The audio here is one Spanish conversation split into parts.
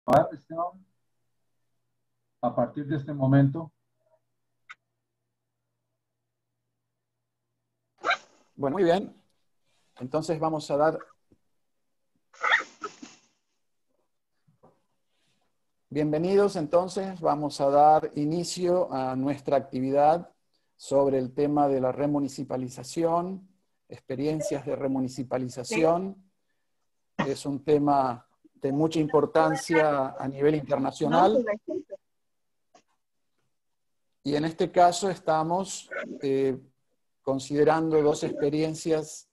Esteban, a partir de este momento. Bueno, muy bien. Entonces vamos a dar... Bienvenidos, entonces vamos a dar inicio a nuestra actividad sobre el tema de la remunicipalización, experiencias de remunicipalización. Es un tema de mucha importancia a nivel internacional. Y en este caso estamos considerando dos experiencias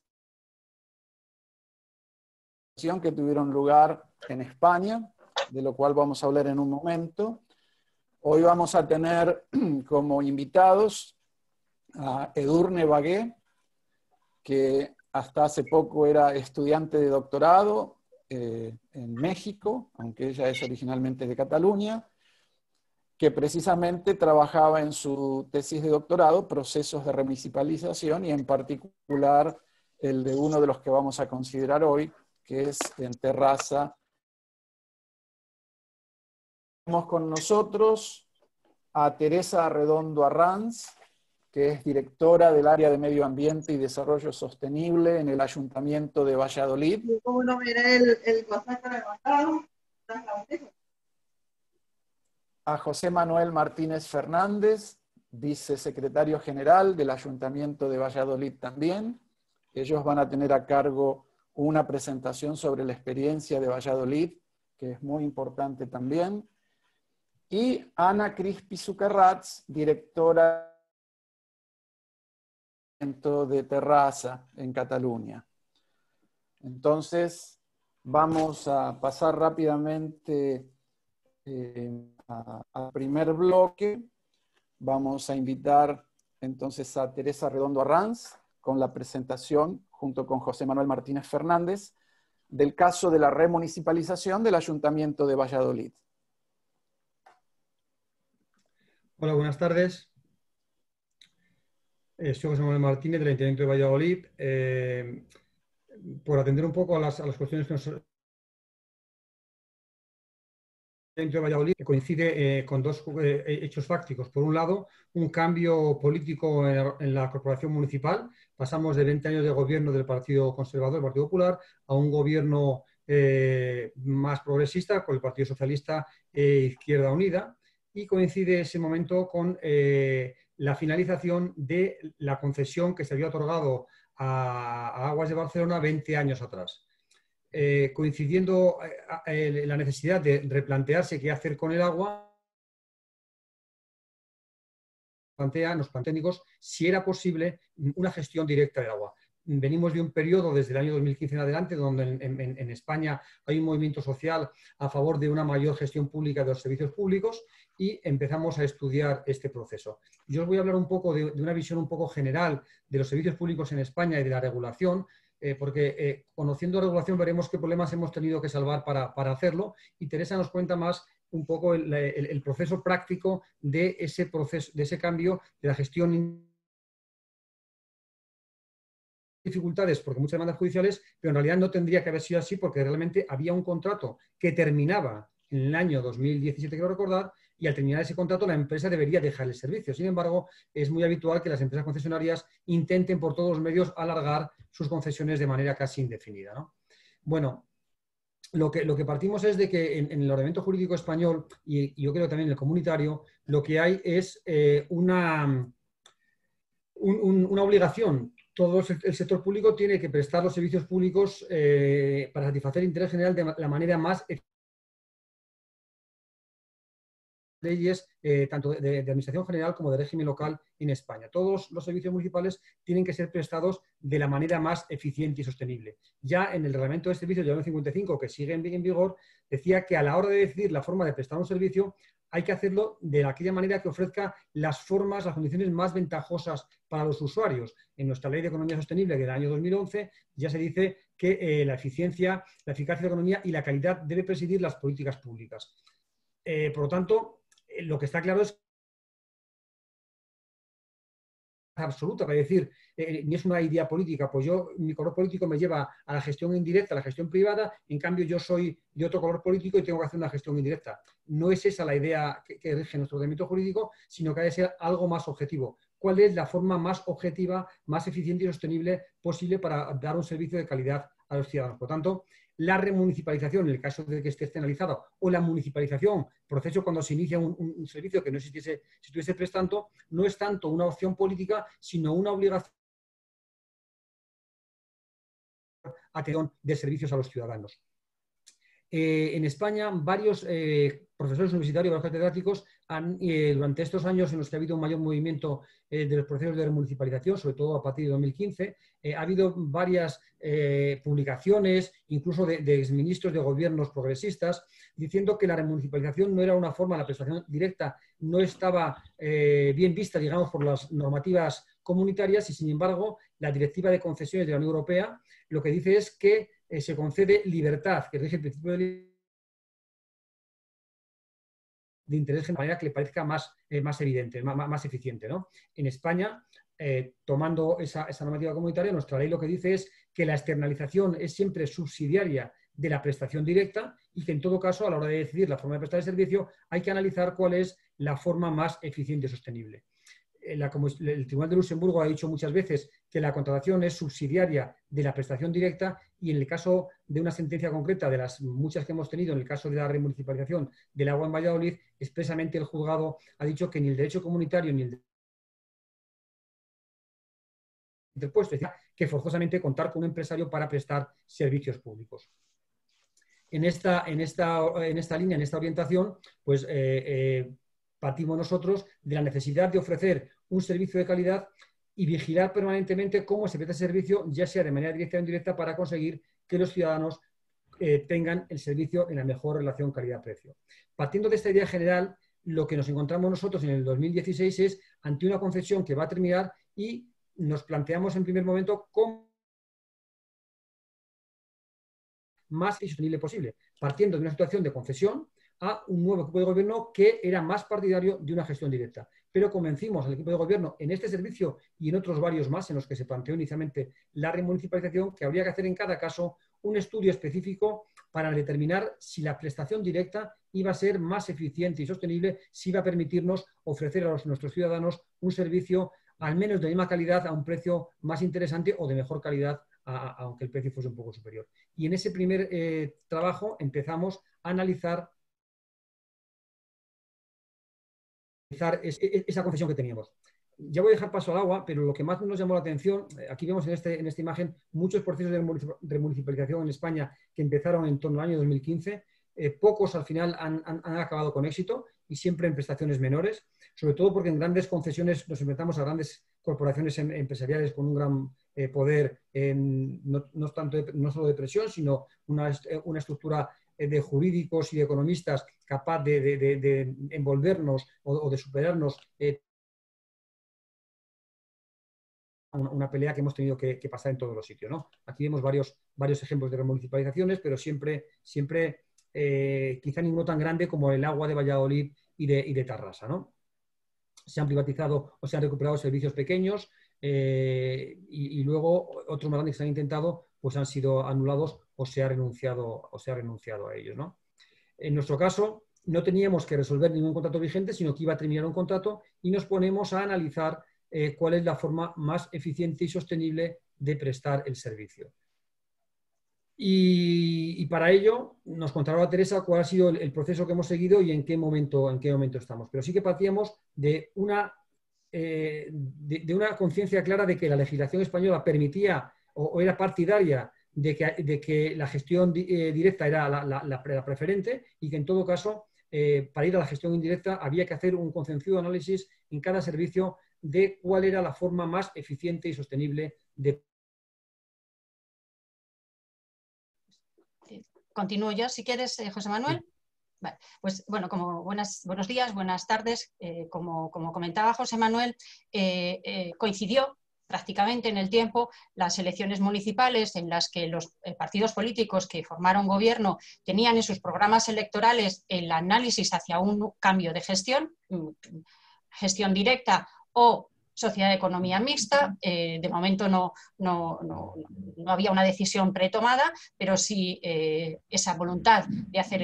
que tuvieron lugar en España, de lo cual vamos a hablar en un momento. Hoy vamos a tener como invitados a Edurne Bagué, que hasta hace poco era estudiante de doctorado en México, aunque ella es originalmente de Cataluña, que precisamente trabajaba en su tesis de doctorado, procesos de remunicipalización, y en particular el de uno de los que vamos a considerar hoy, que es en Terrassa. Tenemos con nosotros a Teresa Arredondo Arranz, que es directora del área de Medio Ambiente y Desarrollo Sostenible en el Ayuntamiento de Valladolid. ¿Cómo no miré el concepto levantado? A José Manuel Martínez Fernández, vicesecretario general del Ayuntamiento de Valladolid también. Ellos van a tener a cargo una presentación sobre la experiencia de Valladolid, que es muy importante también. Y Ana Crispi Sucarrats, directora de Terrassa, en Cataluña. Entonces, vamos a pasar rápidamente al primer bloque. Vamos a invitar entonces a Teresa Arredondo Arranz con la presentación, junto con José Manuel Martínez Fernández, del caso de la remunicipalización del Ayuntamiento de Valladolid. Hola, buenas tardes. Soy José Manuel Martínez, del Ayuntamiento de Valladolid. Por atender un poco a las cuestiones que nos... Dentro de Valladolid, que coincide con dos hechos fácticos. Por un lado, un cambio político en la corporación municipal. Pasamos de 20 años de gobierno del Partido Conservador, el Partido Popular, a un gobierno más progresista, con el Partido Socialista Izquierda Unida. Y coincide ese momento con la finalización de la concesión que se había otorgado a Aguas de Barcelona 20 años atrás. Coincidiendo la necesidad de replantearse qué hacer con el agua, nos plantean técnicos si era posible una gestión directa del agua. Venimos de un periodo desde el año 2015 en adelante donde en España hay un movimiento social a favor de una mayor gestión pública de los servicios públicos y empezamos a estudiar este proceso. Yo os voy a hablar un poco de una visión un poco general de los servicios públicos en España y de la regulación, porque conociendo la regulación veremos qué problemas hemos tenido que salvar para hacerlo, y Teresa nos cuenta más un poco el proceso práctico de ese proceso, de ese cambio de la gestión. Dificultades porque muchas demandas judiciales, pero en realidad no tendría que haber sido así porque realmente había un contrato que terminaba en el año 2017, quiero recordar, y al terminar ese contrato la empresa debería dejar el servicio. Sin embargo, es muy habitual que las empresas concesionarias intenten por todos los medios alargar sus concesiones de manera casi indefinida, ¿no? Bueno, lo que partimos es de que en el ordenamiento jurídico español, y yo creo también en el comunitario, lo que hay es una obligación. Todo el sector público tiene que prestar los servicios públicos para satisfacer el interés general de la manera más leyes tanto de administración general como de régimen local en España. Todos los servicios municipales tienen que ser prestados de la manera más eficiente y sostenible. Ya en el reglamento de servicios del año 55, que sigue en vigor, decía que a la hora de decidir la forma de prestar un servicio hay que hacerlo de aquella manera que ofrezca las formas, las condiciones más ventajosas para los usuarios. En nuestra Ley de Economía Sostenible del año 2011 ya se dice que la eficiencia, la eficacia de la economía y la calidad debe presidir las políticas públicas. Por lo tanto, lo que está claro es absoluta para decir, ni es una idea política, pues mi color político me lleva a la gestión indirecta, a la gestión privada, en cambio yo soy de otro color político y tengo que hacer una gestión indirecta. No es esa la idea que rige nuestro ordenamiento jurídico, sino que ha de ser algo más objetivo. ¿Cuál es la forma más objetiva, más eficiente y sostenible posible para dar un servicio de calidad a los ciudadanos? Por tanto, la remunicipalización, en el caso de que esté externalizado, o la municipalización, proceso cuando se inicia un servicio que no existiese, si estuviese prestando, no es tanto una opción política, sino una obligación de servicios a los ciudadanos. En España, varios profesores universitarios, varios catedráticos, durante estos años en los que ha habido un mayor movimiento de los procesos de remunicipalización, sobre todo a partir de 2015, ha habido varias publicaciones, incluso de exministros de gobiernos progresistas, diciendo que la remunicipalización no era una forma, la prestación directa no estaba bien vista, digamos, por las normativas comunitarias y, sin embargo, la Directiva de Concesiones de la Unión Europea lo que dice es que se concede libertad, que rige el principio de interés de manera que le parezca más evidente, más eficiente, ¿no? En España, tomando esa normativa comunitaria, nuestra ley lo que dice es que la externalización es siempre subsidiaria de la prestación directa y que en todo caso, a la hora de decidir la forma de prestar el servicio, hay que analizar cuál es la forma más eficiente y sostenible. Como el Tribunal de Luxemburgo ha dicho muchas veces que la contratación es subsidiaria de la prestación directa y en el caso de una sentencia concreta de las muchas que hemos tenido, en el caso de la remunicipalización del agua en Valladolid, expresamente el juzgado ha dicho que ni el derecho comunitario ni el interpuesto, es decir, que forzosamente contar con un empresario para prestar servicios públicos. En esta línea, en esta orientación, pues partimos nosotros de la necesidad de ofrecer un servicio de calidad y vigilar permanentemente cómo se presta ese servicio, ya sea de manera directa o indirecta, para conseguir que los ciudadanos tengan el servicio en la mejor relación calidad-precio. Partiendo de esta idea general, lo que nos encontramos nosotros en el 2016 es ante una concesión que va a terminar y nos planteamos en primer momento cómo más sostenible posible, partiendo de una situación de concesión a un nuevo equipo de gobierno que era más partidario de una gestión directa. Pero convencimos al equipo de gobierno en este servicio y en otros varios más en los que se planteó inicialmente la remunicipalización, que habría que hacer en cada caso un estudio específico para determinar si la prestación directa iba a ser más eficiente y sostenible, si iba a permitirnos ofrecer a nuestros ciudadanos un servicio al menos de misma calidad a un precio más interesante o de mejor calidad, aunque el precio fuese un poco superior. Y en ese primer trabajo empezamos a analizar esa concesión que teníamos. Ya voy a dejar paso al agua, pero lo que más nos llamó la atención, aquí vemos en esta imagen muchos procesos de remunicipalización en España que empezaron en torno al año 2015. Pocos al final han acabado con éxito y siempre en prestaciones menores, sobre todo porque en grandes concesiones nos enfrentamos a grandes corporaciones empresariales con un gran poder, no solo de presión, sino una estructura de jurídicos y de economistas capaz de envolvernos o de superarnos una pelea que hemos tenido que pasar en todos los sitios, ¿no? Aquí vemos varios ejemplos de remunicipalizaciones, pero siempre quizá ninguno tan grande como el agua de Valladolid y de Tarrasa, ¿no? Se han privatizado o se han recuperado servicios pequeños y luego otros más grandes que se han intentado pues han sido anulados o se ha renunciado a ellos, ¿no? En nuestro caso, no teníamos que resolver ningún contrato vigente, sino que iba a terminar un contrato y nos ponemos a analizar cuál es la forma más eficiente y sostenible de prestar el servicio. Y para ello nos contará Teresa cuál ha sido el proceso que hemos seguido y en qué momento estamos. Pero sí que partíamos de una conciencia clara de que la legislación española permitía o era partidaria de que la gestión directa era la preferente y que en todo caso para ir a la gestión indirecta había que hacer un concienzudo análisis en cada servicio de cuál era la forma más eficiente y sostenible de... Continúo yo, si quieres, José Manuel. Sí. Vale. Pues bueno, buenos días, buenas tardes. Como comentaba José Manuel, coincidió prácticamente en el tiempo las elecciones municipales en las que los partidos políticos que formaron gobierno tenían en sus programas electorales el análisis hacia un cambio de gestión directa o sociedad de economía mixta. De momento no había una decisión pretomada, pero sí esa voluntad de hacer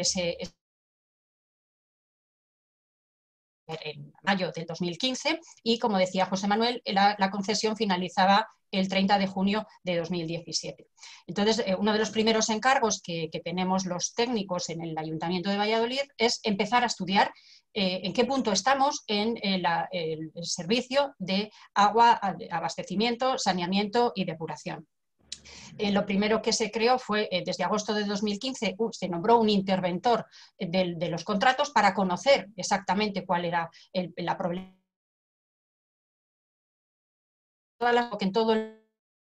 en mayo del 2015 y, como decía José Manuel, la concesión finalizaba el 30 de junio de 2017. Entonces, uno de los primeros encargos que tenemos los técnicos en el Ayuntamiento de Valladolid es empezar a estudiar en qué punto estamos en el servicio de agua, abastecimiento, saneamiento y depuración. Lo primero que se creó fue, desde agosto de 2015, se nombró un interventor de los contratos para conocer exactamente cuál era la problemática. Que en todo la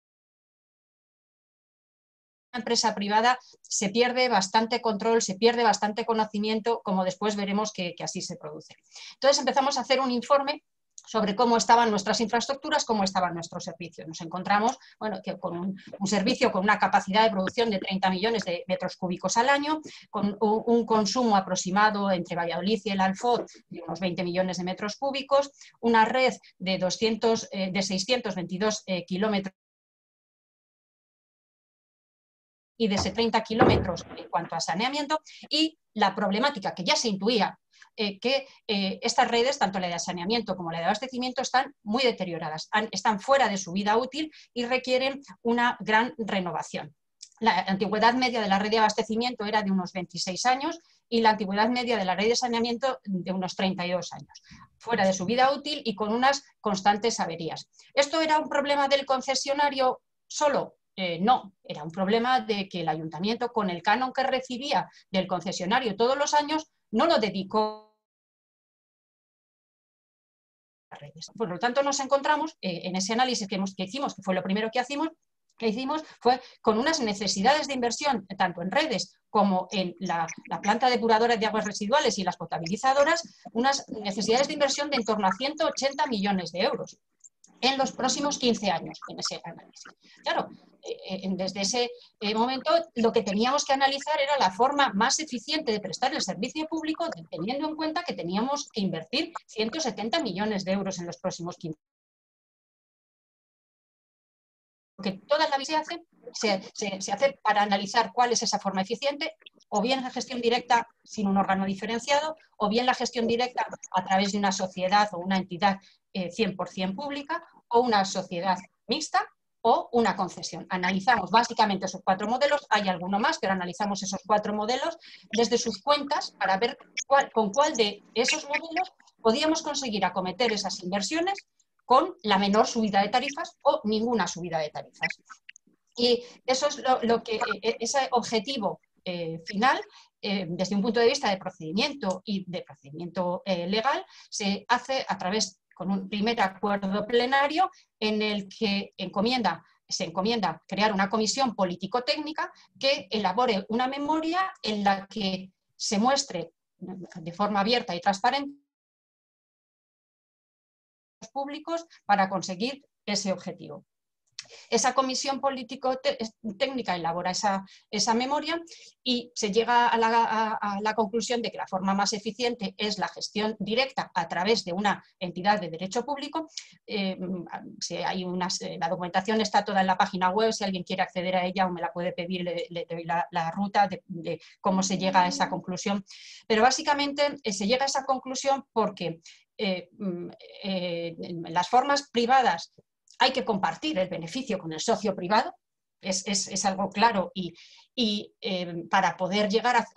empresa privada se pierde bastante control, se pierde bastante conocimiento, como después veremos que así se produce. Entonces empezamos a hacer un informe sobre cómo estaban nuestras infraestructuras, cómo estaban nuestros servicios. Nos encontramos con un servicio con una capacidad de producción de 30 millones de metros cúbicos al año, con un consumo aproximado entre Valladolid y el Alfoz de unos 20 millones de metros cúbicos, una red de 622 kilómetros y de 30 kilómetros en cuanto a saneamiento, y la problemática que ya se intuía, que estas redes, tanto la de saneamiento como la de abastecimiento, están muy deterioradas, están fuera de su vida útil y requieren una gran renovación. La antigüedad media de la red de abastecimiento era de unos 26 años y la antigüedad media de la red de saneamiento de unos 32 años, fuera de su vida útil y con unas constantes averías. ¿Esto era un problema del concesionario solo? No, era un problema de que el ayuntamiento, con el canon que recibía del concesionario todos los años, no lo dedicó a redes. Por lo tanto, nos encontramos en ese análisis que hicimos, que fue lo primero que hicimos, fue con unas necesidades de inversión, tanto en redes como en la planta depuradora de aguas residuales y las potabilizadoras, unas necesidades de inversión de en torno a 180 millones de euros en los próximos 15 años, en ese análisis. Claro, desde ese momento lo que teníamos que analizar era la forma más eficiente de prestar el servicio público, teniendo en cuenta que teníamos que invertir 170 millones de euros en los próximos 15 años. Porque toda la vida se hace para analizar cuál es esa forma eficiente, o bien la gestión directa sin un órgano diferenciado, o bien la gestión directa a través de una sociedad o una entidad 100% pública, o una sociedad mixta, o una concesión. Analizamos básicamente esos 4 modelos, hay alguno más, pero analizamos esos 4 modelos desde sus cuentas para ver con cuál de esos modelos podíamos conseguir acometer esas inversiones con la menor subida de tarifas o ninguna subida de tarifas. Y eso es ese objetivo final, desde un punto de vista de procedimiento y de procedimiento legal, se hace a través con un primer acuerdo plenario en el que se encomienda crear una comisión político-técnica que elabore una memoria en la que se muestre de forma abierta y transparente públicos para conseguir ese objetivo. Esa comisión político-técnica elabora esa memoria y se llega a la conclusión de que la forma más eficiente es la gestión directa a través de una entidad de derecho público. La documentación está toda en la página web, si alguien quiere acceder a ella o me la puede pedir, le doy la ruta de cómo se llega a esa conclusión. Pero básicamente se llega a esa conclusión porque las formas privadas hay que compartir el beneficio con el socio privado, es algo claro, y para poder llegar a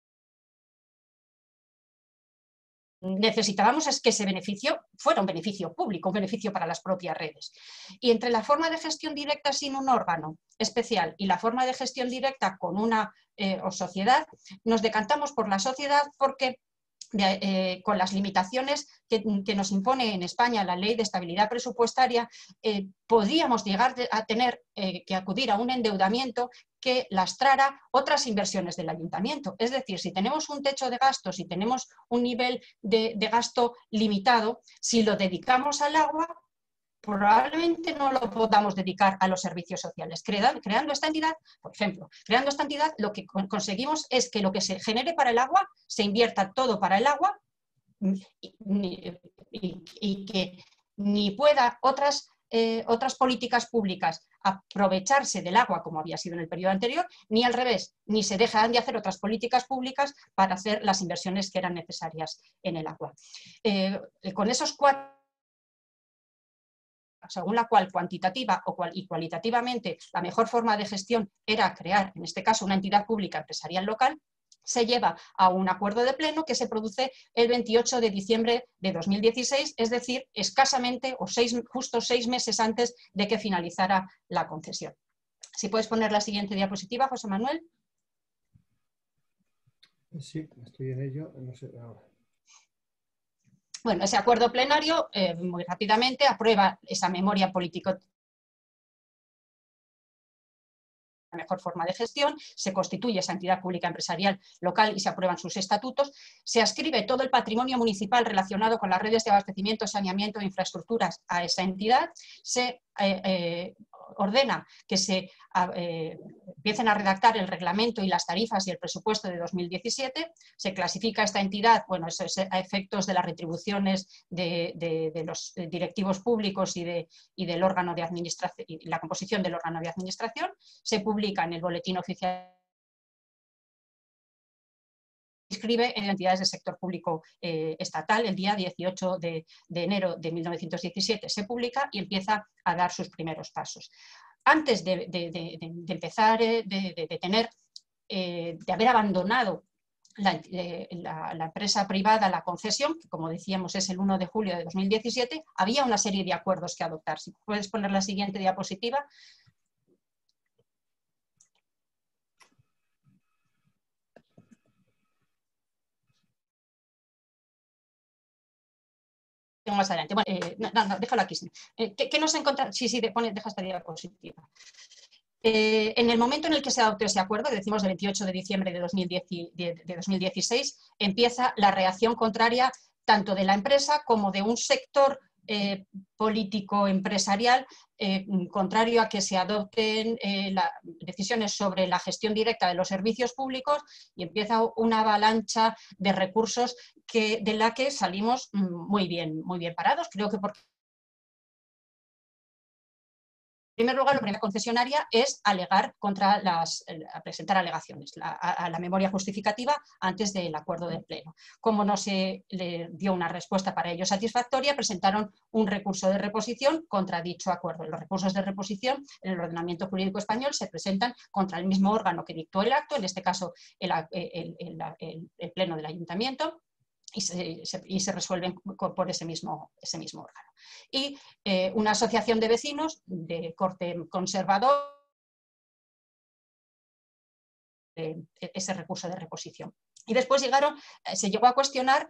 necesitábamos es que ese beneficio fuera un beneficio público, un beneficio para las propias redes. Y entre la forma de gestión directa sin un órgano especial y la forma de gestión directa con una sociedad, nos decantamos por la sociedad porque con las limitaciones que nos impone en España la Ley de Estabilidad Presupuestaria, podríamos llegar a tener que acudir a un endeudamiento que lastrara otras inversiones del ayuntamiento. Es decir, si tenemos un techo de gastos, si tenemos un nivel de gasto limitado, si lo dedicamos al agua, probablemente no lo podamos dedicar a los servicios sociales. Creando esta entidad, por ejemplo, lo que conseguimos es que lo que se genere para el agua se invierta todo para el agua y que ni pueda otras políticas públicas aprovecharse del agua como había sido en el periodo anterior, ni al revés, ni se dejan de hacer otras políticas públicas para hacer las inversiones que eran necesarias en el agua. Con esos cuatro, según la cual cuantitativa y cualitativamente la mejor forma de gestión era crear, en este caso, una entidad pública empresarial local, se lleva a un acuerdo de pleno que se produce el 28 de diciembre de 2016, es decir, escasamente o justo 6 meses antes de que finalizara la concesión. Si puedes poner la siguiente diapositiva, José Manuel. Sí, estoy en ello. No sé ahora. Bueno, ese acuerdo plenario, muy rápidamente, aprueba esa memoria político, la mejor forma de gestión, se constituye esa entidad pública empresarial local y se aprueban sus estatutos, se adscribe todo el patrimonio municipal relacionado con las redes de abastecimiento, saneamiento e infraestructuras a esa entidad, se ordena que se empiecen a redactar el reglamento y las tarifas y el presupuesto de 2017, se clasifica esta entidad, bueno, eso es a efectos de las retribuciones de los directivos públicos y del órgano de administración, y la composición del órgano de administración, se publica en el boletín oficial, inscribe en entidades del sector público estatal. El día 18 de enero de 1917 se publica y empieza a dar sus primeros pasos. Antes de empezar, de haber abandonado la empresa privada la concesión, que como decíamos es el 1 de julio de 2017, había una serie de acuerdos que adoptar. Si puedes poner la siguiente diapositiva. Más adelante. Bueno, no, déjalo aquí. ¿Qué nos encontramos? Sí, deja esta diapositiva. En el momento en el que se adoptó ese acuerdo, decimos del 28 de diciembre de 2016, empieza la reacción contraria tanto de la empresa como de un sector político empresarial contrario a que se adopten decisiones sobre la gestión directa de los servicios públicos, y empieza una avalancha de recursos de la que salimos muy bien parados. Creo que porque en primer lugar, la primera concesionaria es alegar presentar alegaciones a la memoria justificativa antes del acuerdo del pleno. Como no se le dio una respuesta para ello satisfactoria, presentaron un recurso de reposición contra dicho acuerdo. Los recursos de reposición en el ordenamiento jurídico español se presentan contra el mismo órgano que dictó el acto, en este caso el pleno del ayuntamiento, y se resuelven por ese mismo órgano. Y una asociación de vecinos de corte conservador ese recurso de reposición. Y después se llegó a cuestionar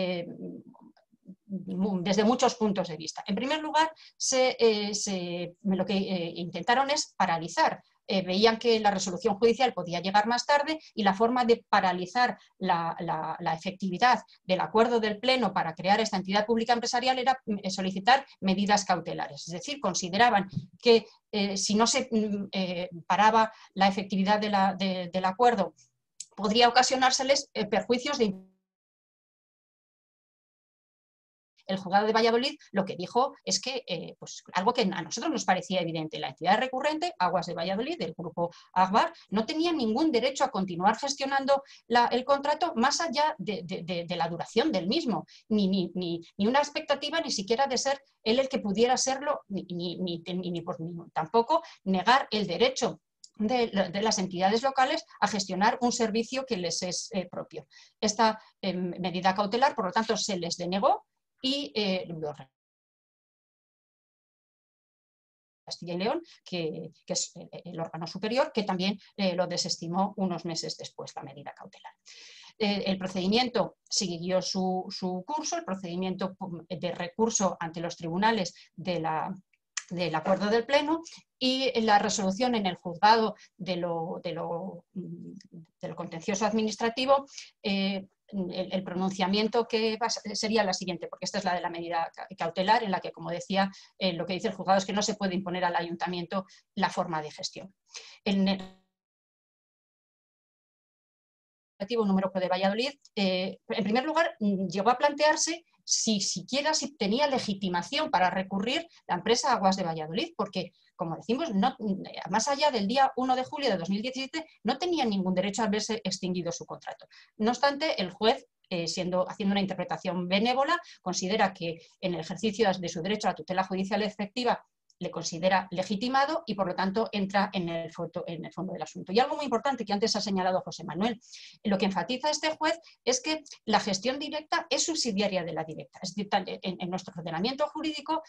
desde muchos puntos de vista. En primer lugar, lo que intentaron es paralizar. Veían que la resolución judicial podía llegar más tarde y la forma de paralizar la efectividad del acuerdo del Pleno para crear esta entidad pública empresarial era solicitar medidas cautelares. Es decir, consideraban que si no se paraba la efectividad del acuerdo, podría ocasionárseles perjuicios de... El juzgado de Valladolid lo que dijo es que pues, algo que a nosotros nos parecía evidente: la entidad recurrente, Aguas de Valladolid, del grupo Agbar, no tenía ningún derecho a continuar gestionando el contrato más allá de la duración del mismo, ni una expectativa ni siquiera de ser él el que pudiera serlo, ni tampoco negar el derecho de las entidades locales a gestionar un servicio que les es propio. Esta medida cautelar, por lo tanto, se les denegó, y Castilla y León, que es el órgano superior, que también lo desestimó unos meses después, la medida cautelar. El procedimiento siguió su curso, el procedimiento de recurso ante los tribunales del acuerdo del Pleno, y la resolución en el juzgado de lo contencioso administrativo. El pronunciamiento que sería la siguiente, porque esta es la de la medida cautelar, en la que, como decía, lo que dice el juzgado es que no se puede imponer al ayuntamiento la forma de gestión. En número de Valladolid, en primer lugar, llegó a plantearse si tenía legitimación para recurrir la empresa Aguas de Valladolid, porque, como decimos, más allá del día 1 de julio de 2017, no tenía ningún derecho a verse extinguido su contrato. No obstante, el juez, haciendo una interpretación benévola, considera que en el ejercicio de su derecho a la tutela judicial efectiva le considera legitimado y, por lo tanto, entra en el fondo del asunto. Y algo muy importante que antes ha señalado José Manuel, lo que enfatiza este juez es que la gestión directa es subsidiaria de la directa. Es decir, en nuestro ordenamiento jurídico,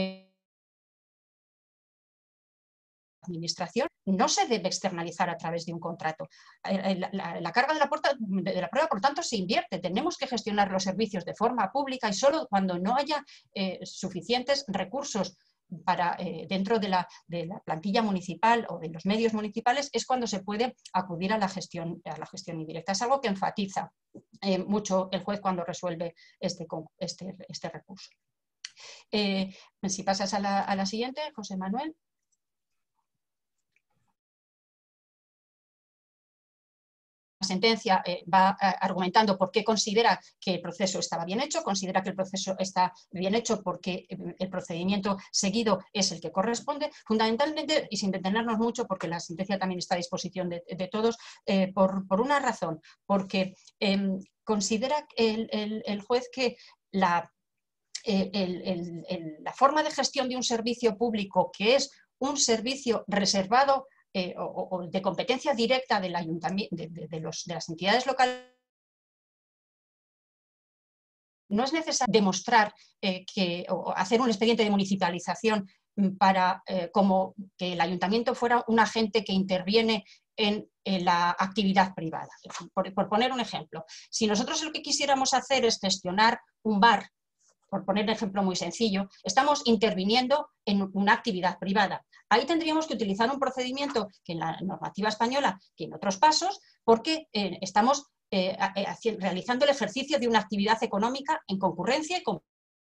la administración no se debe externalizar a través de un contrato. La carga de la prueba, por tanto, se invierte. Tenemos que gestionar los servicios de forma pública y solo cuando no haya suficientes recursos dentro de la plantilla municipal o de los medios municipales es cuando se puede acudir a la gestión indirecta. Es algo que enfatiza mucho el juez cuando resuelve este recurso. Si pasas a la siguiente, José Manuel. La sentencia va argumentando por qué considera que el proceso estaba bien hecho, considera que el proceso está bien hecho porque el procedimiento seguido es el que corresponde, fundamentalmente, y sin detenernos mucho, porque la sentencia también está a disposición de todos, por una razón, porque considera el juez que la forma de gestión de un servicio público, que es un servicio reservado o de competencia directa del ayuntamiento, de las entidades locales, no es necesario demostrar o hacer un expediente de municipalización para como que el ayuntamiento fuera un agente que interviene en la actividad privada. Por poner un ejemplo, si nosotros lo que quisiéramos hacer es gestionar un bar, por poner un ejemplo muy sencillo, estamos interviniendo en una actividad privada. Ahí tendríamos que utilizar un procedimiento que en la normativa española tiene otros pasos, porque estamos realizando el ejercicio de una actividad económica en concurrencia y con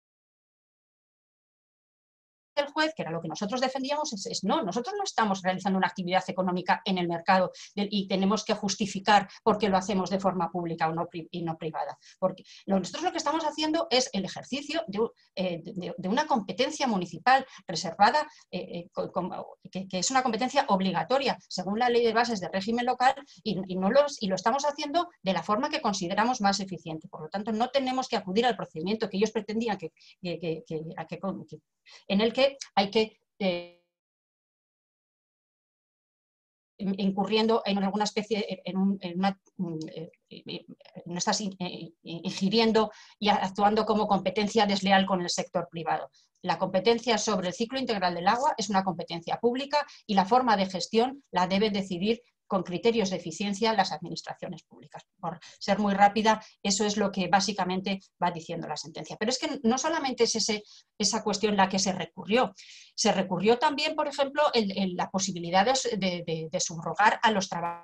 el juez, que era lo que nosotros defendíamos, no, nosotros no estamos realizando una actividad económica en el mercado y tenemos que justificar por qué lo hacemos de forma pública y no privada. Porque nosotros lo que estamos haciendo es el ejercicio de una competencia municipal reservada, que es una competencia obligatoria según la Ley de Bases de Régimen Local y lo estamos haciendo de la forma que consideramos más eficiente. Por lo tanto, no tenemos que acudir al procedimiento que ellos pretendían en el que hay que incurriendo en alguna especie, no estás ingiriendo y actuando como competencia desleal con el sector privado. La competencia sobre el ciclo integral del agua es una competencia pública y la forma de gestión la deben decidir con criterios de eficiencia las administraciones públicas. Por ser muy rápida, eso es lo que básicamente va diciendo la sentencia. Pero es que no solamente es esa cuestión la que se recurrió también, por ejemplo, en la posibilidad de subrogar a los trabajadores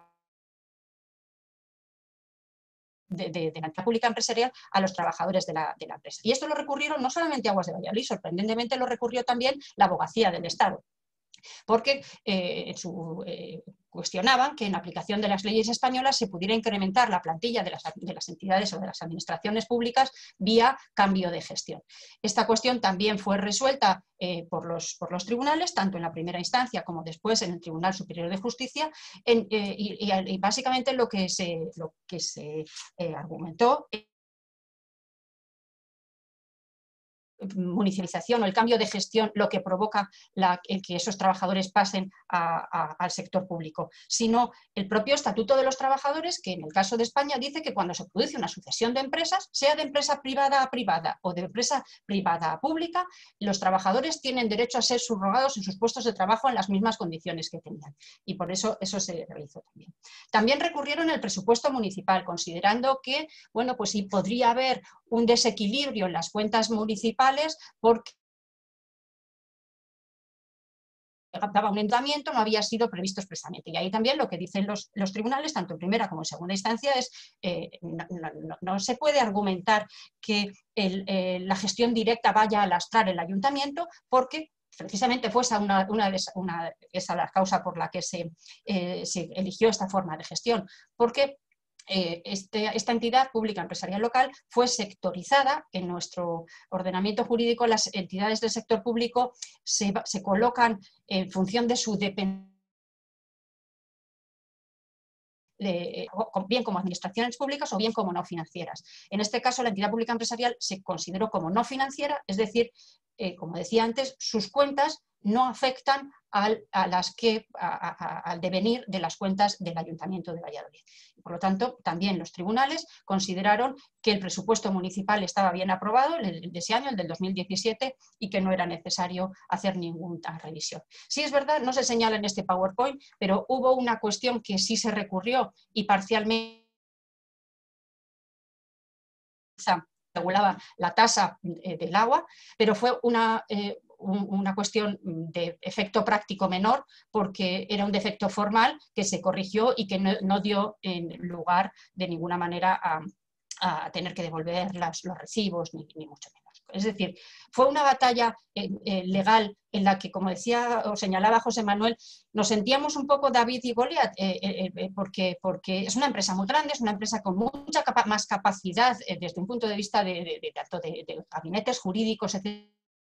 de la entidad pública empresarial a los trabajadores de la empresa. Y esto lo recurrieron no solamente Aguas de Valladolid, sorprendentemente lo recurrió también la Abogacía del Estado, porque cuestionaban que en aplicación de las leyes españolas se pudiera incrementar la plantilla de las entidades o de las administraciones públicas vía cambio de gestión. Esta cuestión también fue resuelta por los tribunales, tanto en la primera instancia como después en el Tribunal Superior de Justicia, y básicamente lo que se argumentó municipalización o el cambio de gestión lo que provoca que esos trabajadores pasen al sector público, sino el propio Estatuto de los Trabajadores, que en el caso de España dice que cuando se produce una sucesión de empresas, sea de empresa privada a privada o de empresa privada a pública, los trabajadores tienen derecho a ser subrogados en sus puestos de trabajo en las mismas condiciones que tenían. Y por eso se realizó también. También recurrieron el presupuesto municipal, considerando que, bueno, pues sí podría haber un desequilibrio en las cuentas municipales porque daba un endeudamiento, no había sido previsto expresamente. Y ahí también lo que dicen los tribunales, tanto en primera como en segunda instancia, es no se puede argumentar que la gestión directa vaya a lastrar el ayuntamiento porque precisamente fue esa la causa por la que se eligió esta forma de gestión, porque esta entidad pública empresarial local fue sectorizada. En nuestro ordenamiento jurídico, las entidades del sector público se colocan en función de su dependencia, bien como administraciones públicas o bien como no financieras. En este caso, la entidad pública empresarial se consideró como no financiera, es decir, como decía antes, sus cuentas no afectan al devenir de las cuentas del Ayuntamiento de Valladolid. Por lo tanto, también los tribunales consideraron que el presupuesto municipal estaba bien aprobado, el de ese año, el del 2017, y que no era necesario hacer ninguna revisión. Sí, es verdad, no se señala en este PowerPoint, pero hubo una cuestión que sí se recurrió y parcialmente regulaba la tasa del agua, pero fue una cuestión de efecto práctico menor, porque era un defecto formal que se corrigió y que no dio lugar de ninguna manera a tener que devolver los recibos, ni mucho menos. Es decir, fue una batalla legal en la que, como decía o señalaba José Manuel, nos sentíamos un poco David y Goliat, porque es una empresa muy grande, es una empresa con mucha más capacidad desde un punto de vista tanto de gabinetes jurídicos, etc.,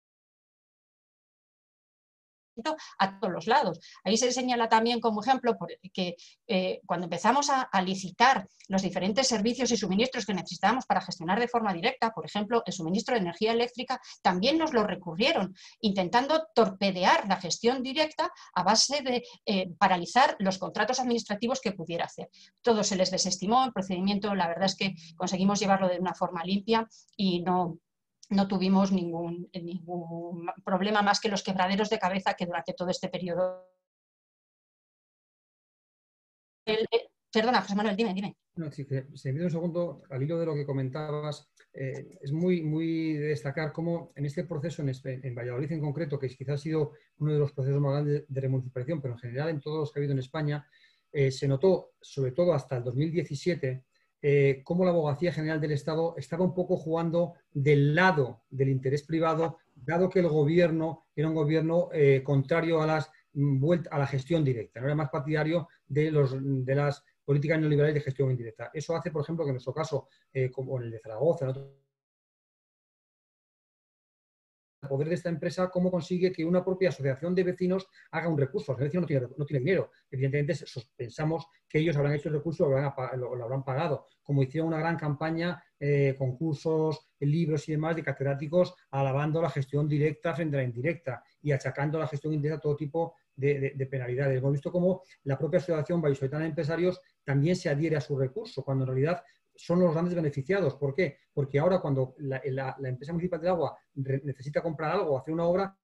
a todos los lados. Ahí se señala también como ejemplo que cuando empezamos a licitar los diferentes servicios y suministros que necesitábamos para gestionar de forma directa, por ejemplo, el suministro de energía eléctrica, también nos lo recurrieron, intentando torpedear la gestión directa a base de paralizar los contratos administrativos que pudiera hacer. Todo se les desestimó, el procedimiento, la verdad es que conseguimos llevarlo de una forma limpia y no tuvimos ningún problema más que los quebraderos de cabeza que durante todo este periodo. Perdona, José Manuel, dime. No, sí, se me dio un segundo, al hilo de lo que comentabas, es muy de destacar cómo en este proceso, en Valladolid en concreto, que quizás ha sido uno de los procesos más grandes de remunicipalización, pero en general en todos los que ha habido en España, se notó, sobre todo hasta el 2017, cómo la Abogacía General del Estado estaba un poco jugando del lado del interés privado, dado que el gobierno era un gobierno contrario a la gestión directa, no era más partidario de las políticas neoliberales de gestión indirecta. Eso hace, por ejemplo, que en nuestro caso, como en el de Zaragoza, en otros, el poder de esta empresa, cómo consigue que una propia asociación de vecinos haga un recurso. El vecino no tiene dinero. Evidentemente, pensamos que ellos habrán hecho el recurso, lo habrán pagado. Como hicieron una gran campaña, concursos, libros y demás de catedráticos alabando la gestión directa frente a la indirecta y achacando a la gestión indirecta todo tipo de penalidades. Hemos visto cómo la propia Asociación Vallisoletana de Empresarios también se adhiere a su recurso, cuando en realidad son los grandes beneficiados. ¿Por qué? Porque ahora cuando la empresa municipal del agua necesita comprar algo o hacer una obra,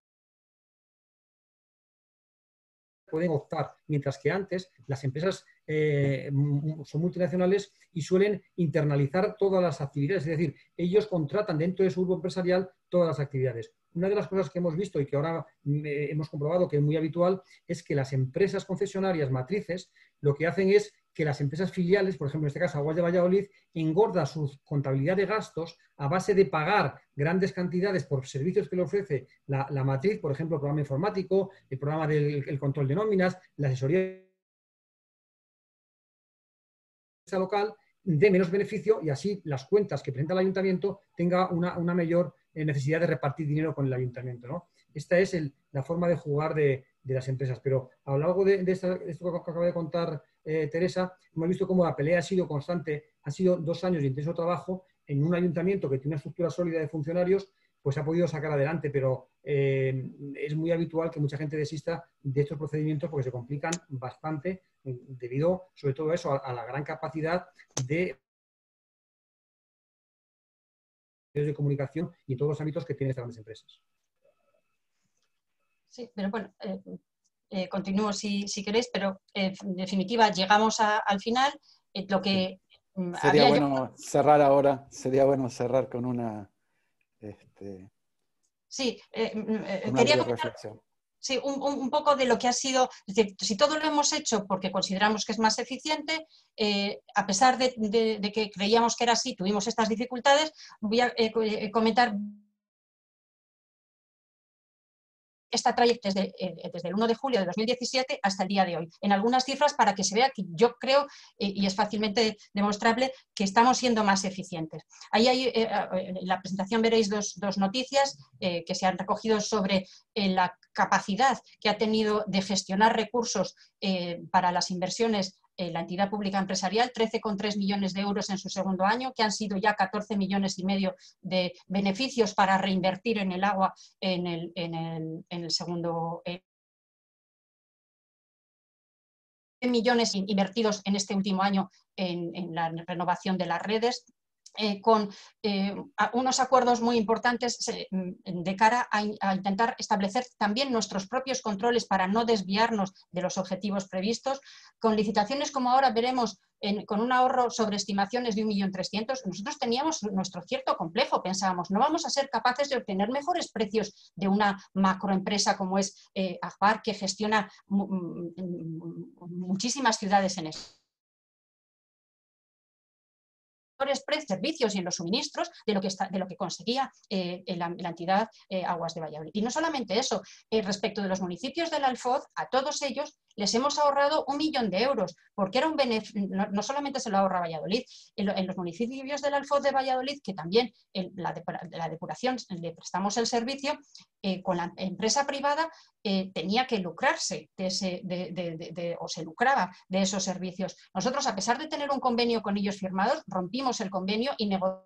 pueden optar, mientras que antes las empresas son multinacionales y suelen internalizar todas las actividades, es decir, ellos contratan dentro de su grupo empresarial todas las actividades. Una de las cosas que hemos visto y que ahora hemos comprobado que es muy habitual es que las empresas concesionarias matrices lo que hacen es que las empresas filiales, por ejemplo en este caso Aguas de Valladolid, engorda su contabilidad de gastos a base de pagar grandes cantidades por servicios que le ofrece la matriz, por ejemplo el programa informático, el programa del control de nóminas, la asesoría local, de menos beneficio y así las cuentas que presenta el ayuntamiento tenga una mayor necesidad de repartir dinero con el ayuntamiento, ¿no? Esta es la forma de jugar de las empresas. Pero a lo largo de esto que acaba de contar Teresa, hemos visto cómo la pelea ha sido constante. Han sido 2 años de intenso trabajo en un ayuntamiento que tiene una estructura sólida de funcionarios, pues ha podido sacar adelante, pero es muy habitual que mucha gente desista de estos procedimientos porque se complican bastante debido, sobre todo eso, a la gran capacidad de comunicación y en todos los ámbitos que tienen estas grandes empresas. Sí, pero bueno, continúo si queréis, pero en definitiva llegamos al final. Lo que sería bueno cerrar ahora, sería bueno cerrar con una... Sí, una quería breve comentar reflexión. sí, un poco de lo que ha sido, es decir, si todo lo hemos hecho porque consideramos que es más eficiente, a pesar de que creíamos que era así, tuvimos estas dificultades, voy a comentar esta trayectoria desde el 1 de julio de 2017 hasta el día de hoy. En algunas cifras para que se vea que yo creo, y es fácilmente demostrable, que estamos siendo más eficientes. Ahí en la presentación veréis dos noticias que se han recogido sobre la capacidad que ha tenido de gestionar recursos para las inversiones la entidad pública empresarial, 13,3 millones de euros en su segundo año, que han sido ya 14,5 millones de beneficios para reinvertir en el agua en el segundo millones invertidos en este último año en la renovación de las redes, con unos acuerdos muy importantes de cara a intentar establecer también nuestros propios controles para no desviarnos de los objetivos previstos, con licitaciones como ahora veremos con un ahorro sobre estimaciones de 1.300.000. Nosotros teníamos nuestro cierto complejo, pensábamos, no vamos a ser capaces de obtener mejores precios de una macroempresa como es Agbar, que gestiona muchísimas ciudades en eso. Servicios y en los suministros de lo que conseguía la entidad Aguas de Valladolid. Y no solamente eso, respecto de los municipios del Alfoz, a todos ellos les hemos ahorrado 1 millón de euros, porque era un beneficio, no solamente se lo ahorra Valladolid, en los municipios del Alfoz de Valladolid, que también la depuración le prestamos el servicio, con la empresa privada tenía que lucrarse o se lucraba de esos servicios. Nosotros, a pesar de tener un convenio con ellos firmados, rompimos el convenio y negociamos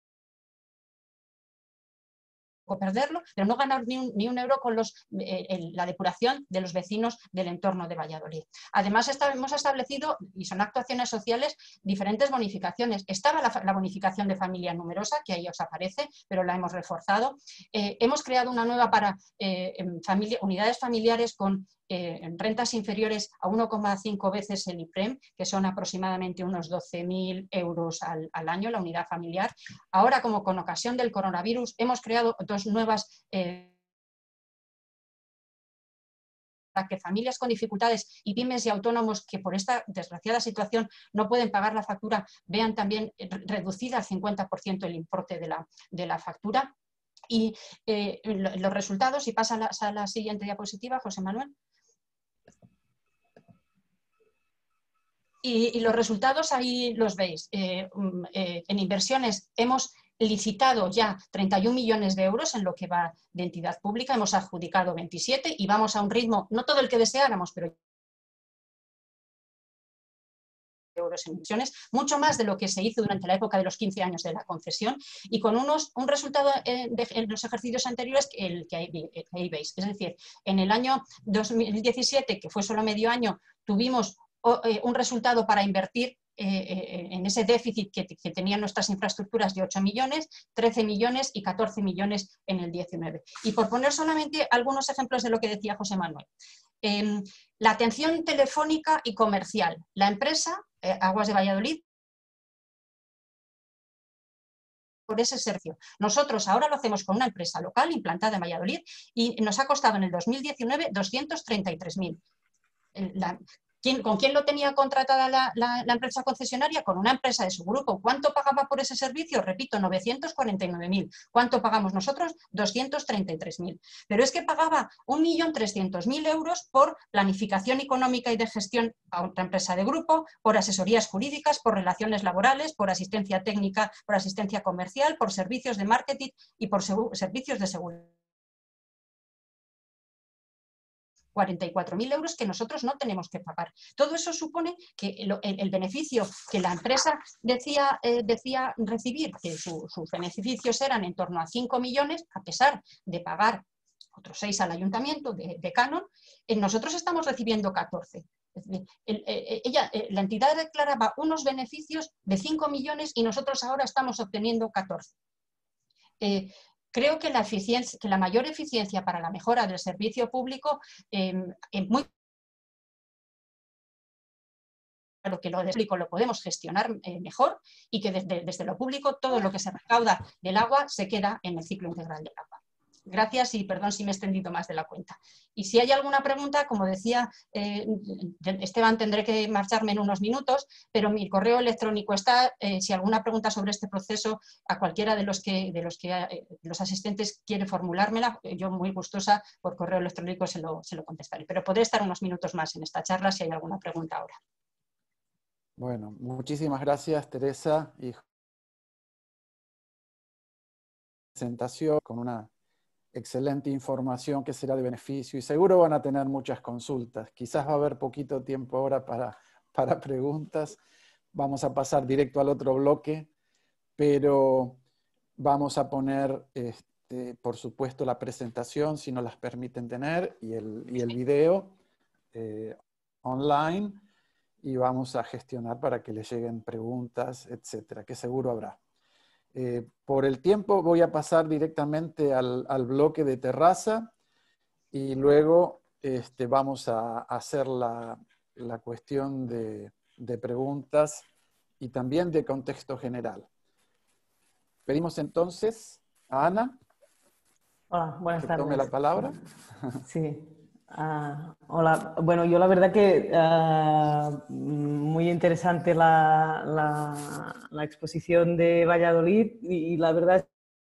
perderlo, pero no ganar ni un euro con la depuración de los vecinos del entorno de Valladolid. Además, hemos establecido, y son actuaciones sociales, diferentes bonificaciones. Estaba la bonificación de familia numerosa, que ahí os aparece, pero la hemos reforzado. Hemos creado una nueva para unidades familiares con rentas inferiores a 1,5 veces el IPREM, que son aproximadamente unos 12.000 euros al año, la unidad familiar. Ahora, como con ocasión del coronavirus, hemos creado dos nuevas para que familias con dificultades y pymes y autónomos que por esta desgraciada situación no pueden pagar la factura vean también reducida al 50% el importe de la factura. Y los resultados, si pasa a la siguiente diapositiva, José Manuel. Y los resultados ahí los veis. En inversiones hemos licitado ya 31 millones de euros en lo que va de entidad pública, hemos adjudicado 27 y vamos a un ritmo, no todo el que deseáramos, pero euros en inversiones, mucho más de lo que se hizo durante la época de los 15 años de la concesión y con un resultado en los ejercicios anteriores que ahí veis. Es decir, en el año 2017, que fue solo medio año, tuvimos un resultado para invertir en ese déficit que tenían nuestras infraestructuras de 8 millones, 13 millones y 14 millones en el 19. Y por poner solamente algunos ejemplos de lo que decía José Manuel. La atención telefónica y comercial. La empresa Aguas de Valladolid por ese servicio. Nosotros ahora lo hacemos con una empresa local implantada en Valladolid y nos ha costado en el 2019 233.000. ¿Con quién lo tenía contratada la empresa concesionaria? Con una empresa de su grupo. ¿Cuánto pagaba por ese servicio? Repito, 949.000. ¿Cuánto pagamos nosotros? 233.000. Pero es que pagaba 1.300.000 euros por planificación económica y de gestión a otra empresa de grupo, por asesorías jurídicas, por relaciones laborales, por asistencia técnica, por asistencia comercial, por servicios de marketing y por servicios de seguridad. 44.000 euros que nosotros no tenemos que pagar. Todo eso supone que el beneficio que la empresa decía recibir, que sus beneficios eran en torno a 5 millones, a pesar de pagar otros 6 al ayuntamiento de canon, nosotros estamos recibiendo 14. La entidad declaraba unos beneficios de 5 millones y nosotros ahora estamos obteniendo 14. Creo que la mayor eficiencia para la mejora del servicio público muy claro que lo público lo podemos gestionar mejor y que desde lo público todo lo que se recauda del agua se queda en el ciclo integral del agua. Gracias y perdón si me he extendido más de la cuenta. Y si hay alguna pregunta, como decía Esteban, tendré que marcharme en unos minutos, pero mi correo electrónico está. Si alguna pregunta sobre este proceso a cualquiera de los asistentes quiere formulármela, yo muy gustosa por correo electrónico se lo contestaré. Pero podré estar unos minutos más en esta charla si hay alguna pregunta ahora. Bueno, muchísimas gracias, Teresa. Y presentación con una excelente información que será de beneficio y seguro van a tener muchas consultas. Quizás va a haber poquito tiempo ahora para preguntas. Vamos a pasar directo al otro bloque, pero vamos a poner, por supuesto, la presentación, si nos las permiten tener, y el video online, y vamos a gestionar para que les lleguen preguntas, etcétera, que seguro habrá. Por el tiempo voy a pasar directamente al bloque de terraza y luego vamos a hacer la cuestión de preguntas y también de contexto general. Pedimos entonces a Ana. Hola, buenas tardes. Tome la palabra. Sí. Hola. Bueno, yo la verdad que muy interesante la exposición de Valladolid y la verdad es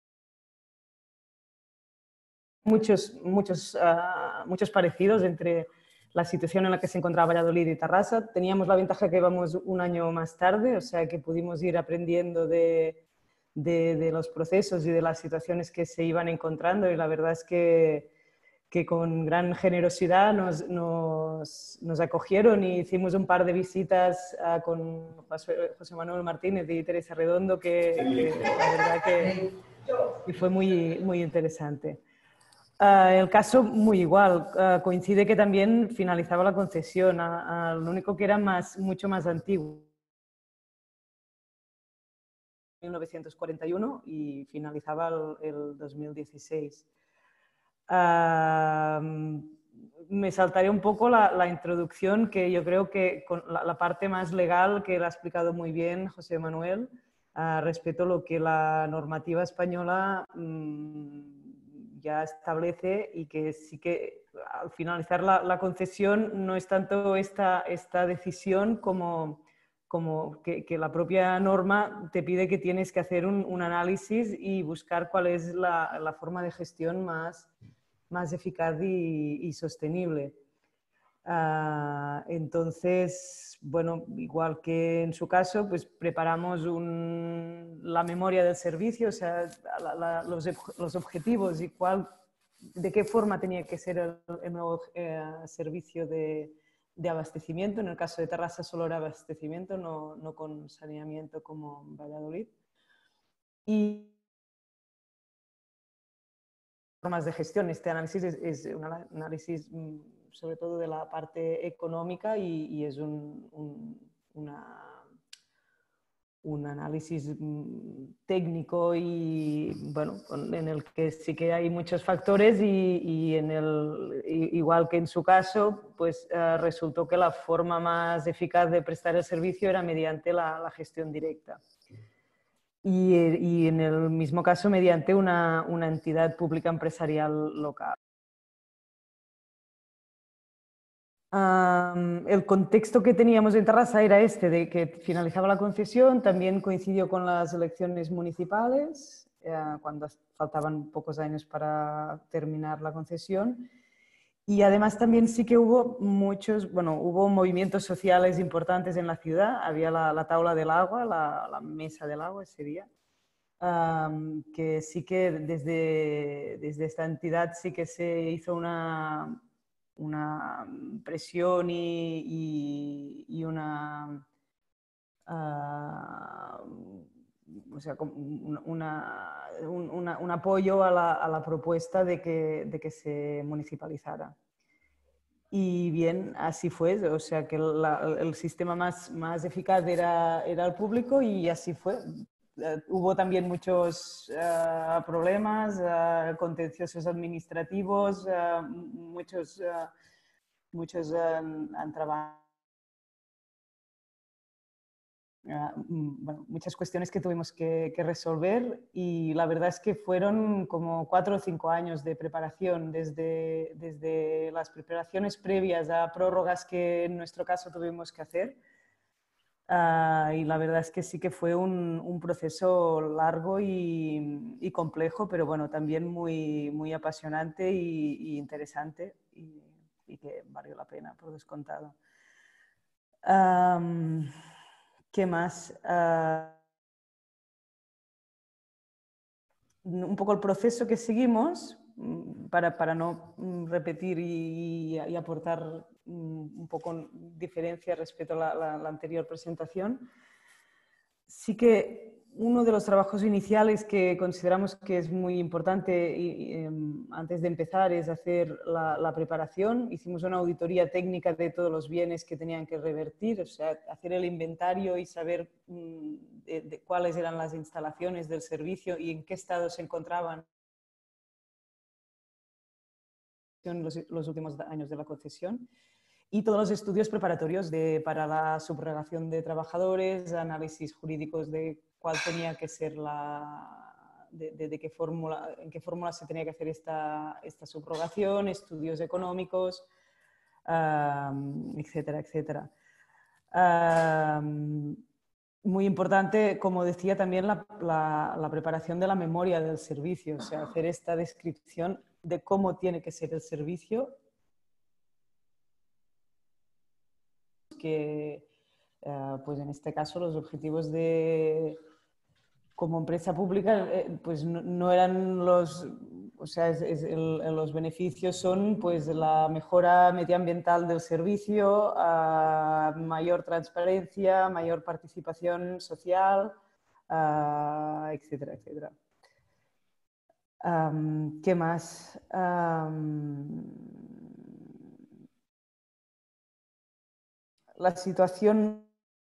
muchos parecidos entre la situación en la que se encontraba Valladolid y Tarrasa. Teníamos la ventaja que íbamos un año más tarde, o sea que pudimos ir aprendiendo de los procesos y de las situaciones que se iban encontrando, y la verdad es que con gran generosidad nos acogieron y hicimos un par de visitas con José Manuel Martínez y Teresa Redondo que la verdad que fue muy interesante. El caso muy igual, coincide que también finalizaba la concesión, lo único que era mucho más antiguo. 1941 y finalizaba el 2016. Me saltaré un poco la introducción, que yo creo que con la parte más legal que la ha explicado muy bien José Manuel, respecto a lo que la normativa española ya establece, y que sí que al finalizar la concesión no es tanto esta decisión como que la propia norma te pide que tienes que hacer un análisis y buscar cuál es la forma de gestión más eficaz y sostenible. Entonces, bueno, igual que en su caso, pues preparamos la memoria del servicio, o sea, los objetivos y de qué forma tenía que ser el nuevo servicio de abastecimiento. En el caso de Tarrasa solo era abastecimiento, no con saneamiento como en Valladolid. Y formas de gestión. Este análisis es un análisis sobre todo de la parte económica y es un análisis técnico y bueno, en el que sí que hay muchos factores y igual que en su caso, pues resultó que la forma más eficaz de prestar el servicio era mediante la gestión directa. Y en el mismo caso mediante una entidad pública empresarial local. El contexto que teníamos en Tarrasa era de que finalizaba la concesión, también coincidió con las elecciones municipales, cuando faltaban pocos años para terminar la concesión. Y además también sí que hubo hubo movimientos sociales importantes en la ciudad. Había la tabla del agua, la mesa del agua ese día. Que sí que desde esta entidad sí que se hizo una presión y un apoyo a la propuesta de que se municipalizara. Y bien, así fue, o sea que el sistema más eficaz era el público y así fue. Hubo también muchos problemas, contenciosos administrativos, muchos han trabajado bueno, muchas cuestiones que tuvimos que resolver, y la verdad es que fueron como 4 o 5 años de preparación, desde las preparaciones previas a prórrogas que en nuestro caso tuvimos que hacer. Y la verdad es que sí que fue un proceso largo y complejo, pero bueno, también muy apasionante y interesante, y que valió la pena, por descontado. ¿Qué más? Un poco el proceso que seguimos, para no repetir y aportar un poco diferencia respecto a la anterior presentación. Sí que uno de los trabajos iniciales que consideramos que es muy importante antes de empezar es hacer la preparación. Hicimos una auditoría técnica de todos los bienes que tenían que revertir, o sea, hacer el inventario y saber de cuáles eran las instalaciones del servicio y en qué estado se encontraban en los últimos años de la concesión. Y todos los estudios preparatorios para la subrogación de trabajadores, análisis jurídicos de cuál tenía que ser de qué fórmula, en qué fórmula se tenía que hacer esta subrogación, estudios económicos, etcétera, etcétera. Muy importante, como decía, también la preparación de la memoria del servicio, o sea, hacer esta descripción de cómo tiene que ser el servicio, que pues en este caso los objetivos como empresa pública pues no eran los, o sea, los beneficios son pues la mejora medioambiental del servicio, mayor transparencia, mayor participación social, etcétera, etcétera. ¿Qué más? La situación,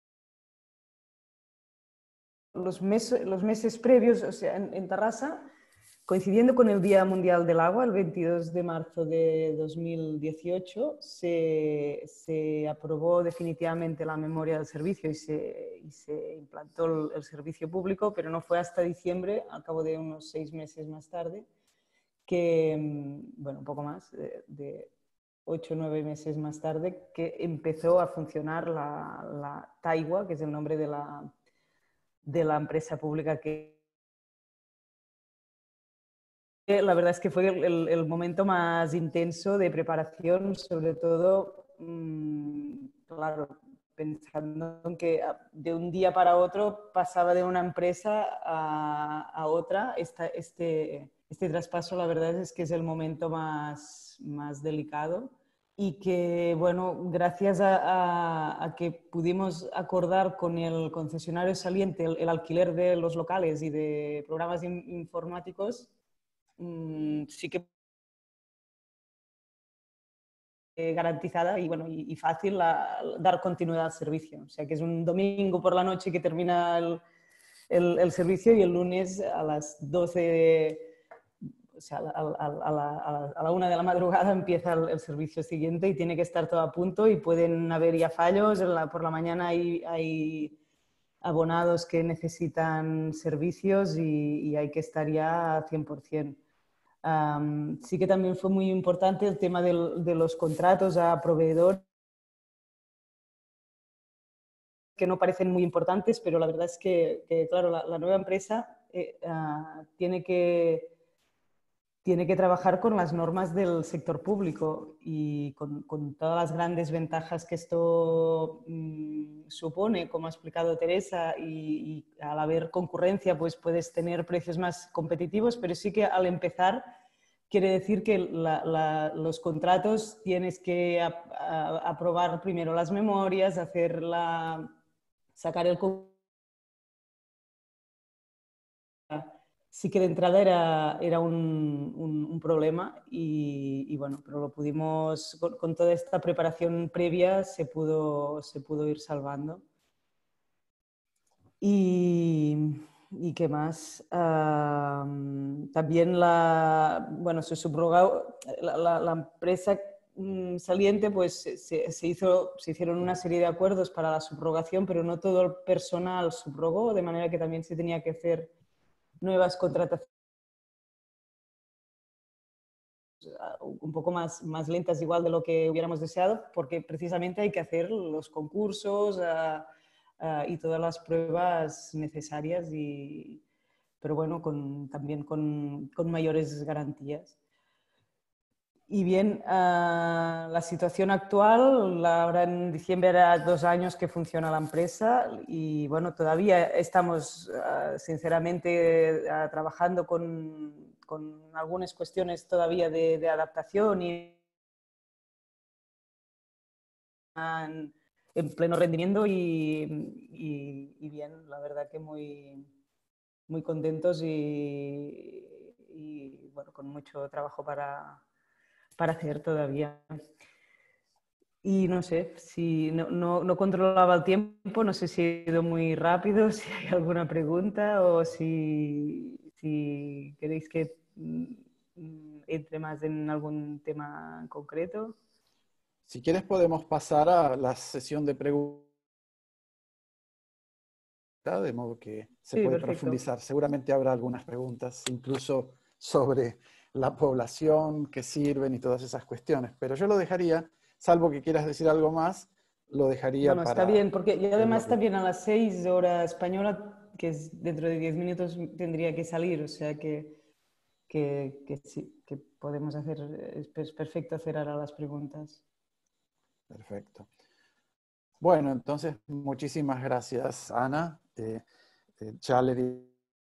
los meses previos, o sea, en Tarrasa, coincidiendo con el Día Mundial del Agua, el 22 de marzo de 2018, se aprobó definitivamente la memoria del servicio y se implantó el servicio público, pero no fue hasta diciembre, al cabo de unos 6 meses más tarde, que, bueno, un poco más, de 8 o 9 meses más tarde, que empezó a funcionar la Taiwa, que es el nombre de la empresa pública que... La verdad es que fue el momento más intenso de preparación, sobre todo, claro, pensando en que de un día para otro pasaba de una empresa a otra. Este traspaso, la verdad es que es el momento más delicado, y que, bueno, gracias a que pudimos acordar con el concesionario saliente el alquiler de los locales y de programas informáticos, sí que garantizada y, bueno, y fácil dar continuidad al servicio. O sea, que es un domingo por la noche que termina el servicio, y el lunes a las 12, o sea, a la 1 de la madrugada empieza el servicio siguiente, y tiene que estar todo a punto, y pueden haber ya fallos. Por la mañana hay abonados que necesitan servicios y hay que estar ya 100%. Sí que también fue muy importante el tema de los contratos a proveedores, que no parecen muy importantes, pero la verdad es que claro, la nueva empresa tiene que trabajar con las normas del sector público, y con todas las grandes ventajas que esto supone, como ha explicado Teresa, y al haber concurrencia pues puedes tener precios más competitivos, pero sí que al empezar quiere decir que los contratos tienes que aprobar primero las memorias, sacar el... Sí que de entrada era un problema, y bueno, pero lo pudimos, con toda esta preparación previa se pudo ir salvando. ¿Y qué más? También bueno, se subrogó la empresa, saliente, pues se hicieron una serie de acuerdos para la subrogación, pero no todo el personal subrogó, de manera que también se tenía que hacer nuevas contrataciones un poco más lentas igual de lo que hubiéramos deseado, porque precisamente hay que hacer los concursos y todas las pruebas necesarias, pero bueno, también con mayores garantías. Y bien, la situación actual, ahora en diciembre era 2 años que funciona la empresa y bueno, todavía estamos sinceramente trabajando con algunas cuestiones todavía de adaptación y en pleno rendimiento y bien, la verdad que muy contentos y bueno, con mucho trabajo para hacer todavía. Y no sé, si no controlaba el tiempo, no sé si he ido muy rápido, si hay alguna pregunta o si queréis que entre más en algún tema concreto. Si quieres podemos pasar a la sesión de preguntas, de modo que se puede profundizar. Seguramente habrá algunas preguntas, incluso sobre la población, que sirven y todas esas cuestiones. Pero yo lo dejaría, salvo que quieras decir algo más, lo dejaría para... Está bien, porque yo además también a las 6 hora española, que es dentro de 10 minutos, tendría que salir, o sea que sí, que podemos hacer, es perfecto hacer ahora las preguntas. Perfecto. Bueno, entonces, muchísimas gracias, Ana. Ya le di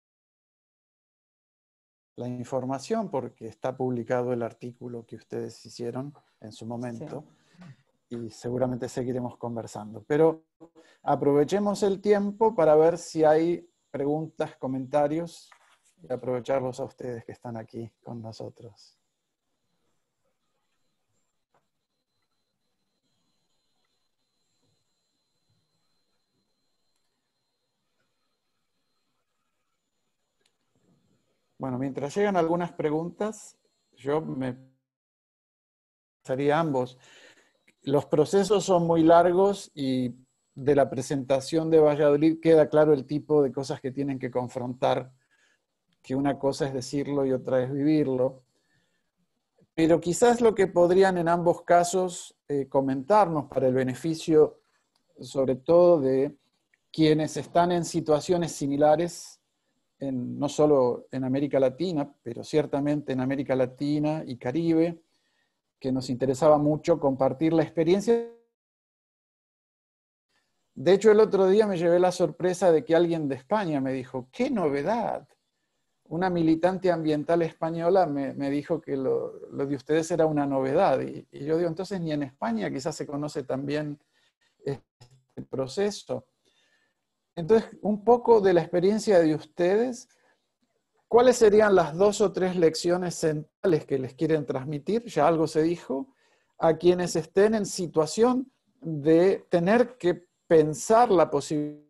la información porque está publicado el artículo que ustedes hicieron en su momento y seguramente seguiremos conversando. Pero aprovechemos el tiempo para ver si hay preguntas, comentarios y aprovecharlos a ustedes que están aquí con nosotros. Bueno, mientras llegan algunas preguntas, yo me pasaría a ambos. Los procesos son muy largos y de la presentación de Valladolid queda claro el tipo de cosas que tienen que confrontar, que una cosa es decirlo y otra es vivirlo. Pero quizás lo que podrían en ambos casos comentarnos para el beneficio, sobre todo de quienes están en situaciones similares, no solo en América Latina, pero ciertamente en América Latina y Caribe, que nos interesaba mucho compartir la experiencia. De hecho, el otro día me llevé la sorpresa de que alguien de España me dijo, ¡qué novedad! Una militante ambiental española me dijo que lo de ustedes era una novedad. Y yo digo, entonces ni en España quizás se conoce también este proceso. Entonces, un poco de la experiencia de ustedes, ¿cuáles serían las 2 o 3 lecciones centrales que les quieren transmitir? Ya algo se dijo, a quienes estén en situación de tener que pensar la posibilidad,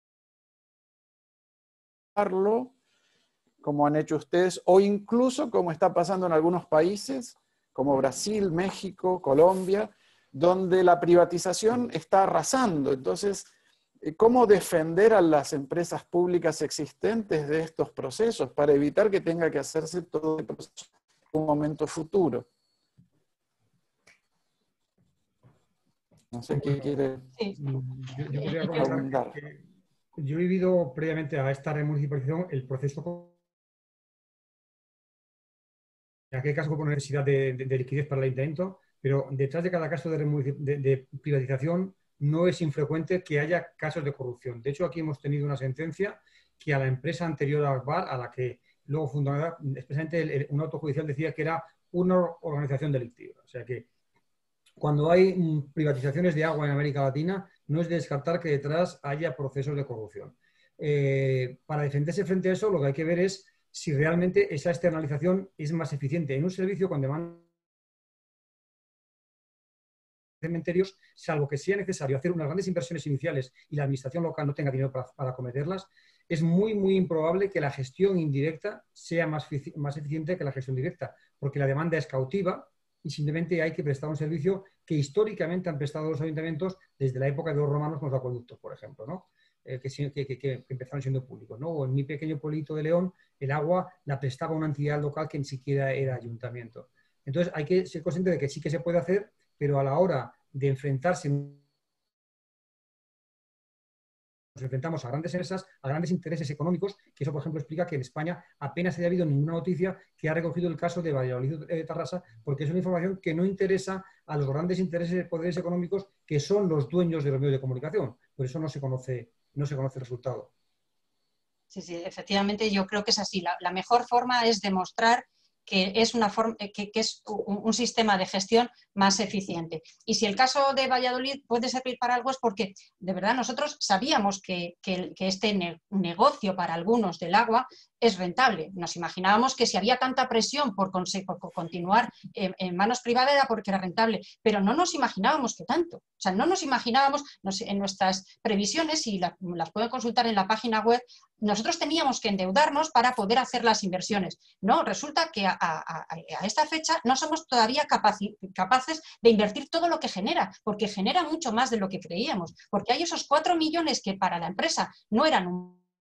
como han hecho ustedes, o incluso como está pasando en algunos países, como Brasil, México, Colombia, donde la privatización está arrasando. Entonces, ¿cómo defender a las empresas públicas existentes de estos procesos para evitar que tenga que hacerse todo el proceso en un momento futuro? No sé qué quiere. Yo podría comentar que yo he vivido previamente a esta remunicipalización el proceso. En aquel caso fue por necesidad de liquidez para el ayuntamiento, pero detrás de cada caso de privatización no es infrecuente que haya casos de corrupción. De hecho, aquí hemos tenido una sentencia que a la empresa anterior a Akbar, a la que luego fundó, expresamente un auto judicial decía que era una organización delictiva. O sea que cuando hay privatizaciones de agua en América Latina, no es de descartar que detrás haya procesos de corrupción. Para defenderse frente a eso, lo que hay que ver es si realmente esa externalización es más eficiente en un servicio con demanda de cementerios, salvo que sea necesario hacer unas grandes inversiones iniciales y la administración local no tenga dinero para acometerlas, es muy, muy improbable que la gestión indirecta sea más eficiente que la gestión directa, porque la demanda es cautiva y simplemente hay que prestar un servicio que históricamente han prestado los ayuntamientos desde la época de los romanos con los acueductos, por ejemplo, ¿no? Que empezaron siendo públicos, ¿no? O en mi pequeño pueblito de León, el agua la prestaba una entidad local que ni siquiera era ayuntamiento. Entonces hay que ser consciente de que sí que se puede hacer, pero a la hora de enfrentarse, nos enfrentamos a grandes empresas, a grandes intereses económicos, que eso, por ejemplo, explica que en España apenas haya habido ninguna noticia que ha recogido el caso de Valladolid-Tarrasa, porque es una información que no interesa a los grandes intereses de poderes económicos que son los dueños de los medios de comunicación. Por eso no se conoce el resultado. Sí, sí, efectivamente yo creo que es así. La mejor forma es demostrar que es, que es un sistema de gestión más eficiente. Y si el caso de Valladolid puede servir para algo es porque, de verdad, nosotros sabíamos que este negocio para algunos del agua es rentable. Nos imaginábamos que si había tanta presión por continuar en manos privadas era porque era rentable, pero no nos imaginábamos que tanto. O sea, no nos imaginábamos, en nuestras previsiones, y las pueden consultar en la página web, nosotros teníamos que endeudarnos para poder hacer las inversiones. No, resulta que a esta fecha no somos todavía capaces de invertir todo lo que genera, porque genera mucho más de lo que creíamos, porque hay esos 4 millones que para la empresa no eran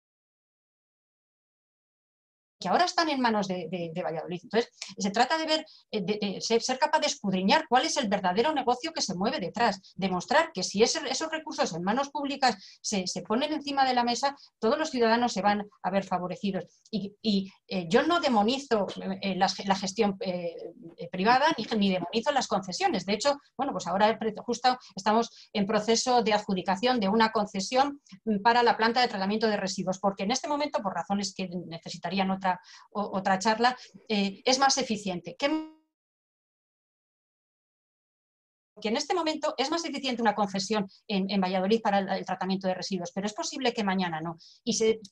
que ahora están en manos de Valladolid. Entonces, se trata de ver, de ser capaz de escudriñar cuál es el verdadero negocio que se mueve detrás, demostrar que si esos recursos en manos públicas se ponen encima de la mesa, todos los ciudadanos se van a ver favorecidos. Y yo no demonizo la gestión privada ni demonizo las concesiones. De hecho, bueno, pues ahora justo estamos en proceso de adjudicación de una concesión para la planta de tratamiento de residuos, porque en este momento, por razones que necesitarían otra charla, es más eficiente. Que en este momento es más eficiente una concesión en Valladolid para el tratamiento de residuos, pero es posible que mañana no. Y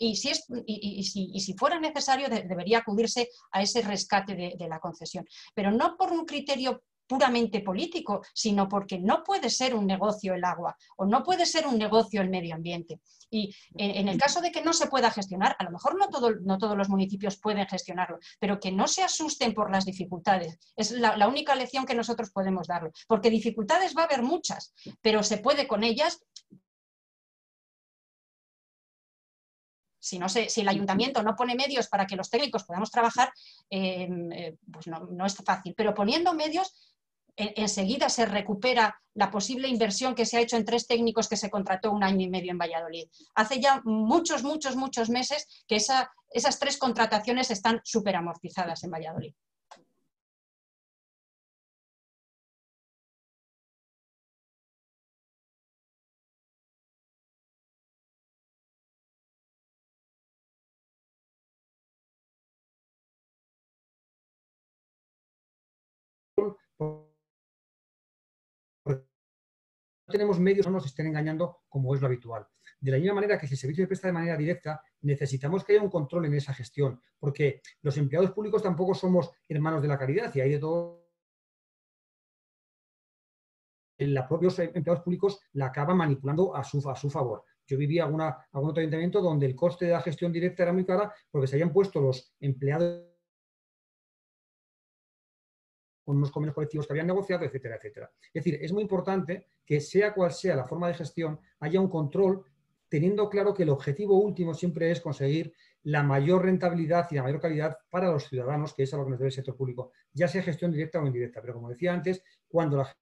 si fuera necesario, debería acudirse a ese rescate de la concesión. Pero no por un criterio puramente político, sino porque no puede ser un negocio el agua o no puede ser un negocio el medio ambiente. Y en el caso de que no se pueda gestionar, a lo mejor no todos los municipios pueden gestionarlo, pero que no se asusten por las dificultades. Es la única lección que nosotros podemos darle, porque dificultades va a haber muchas, pero se puede con ellas. Si el ayuntamiento no pone medios para que los técnicos podamos trabajar, pues no es fácil, pero poniendo medios, enseguida se recupera la posible inversión que se ha hecho en 3 técnicos que se contrató 1 año y medio en Valladolid. Hace ya muchos meses que esas 3 contrataciones están súper amortizadas en Valladolid. No tenemos medios, no nos estén engañando como es lo habitual. De la misma manera que si el servicio se presta de manera directa, necesitamos que haya un control en esa gestión, porque los empleados públicos tampoco somos hermanos de la caridad y hay de todo. Los propios empleados públicos la acaban manipulando a su favor. Yo viví algún otro ayuntamiento donde el coste de la gestión directa era muy cara porque se habían puesto los empleados con unos convenios colectivos que habían negociado, etcétera, etcétera. Es decir, es muy importante que sea cual sea la forma de gestión, haya un control, teniendo claro que el objetivo último siempre es conseguir la mayor rentabilidad y la mayor calidad para los ciudadanos, que es a lo que nos debe el sector público, ya sea gestión directa o indirecta. Pero como decía antes, cuando la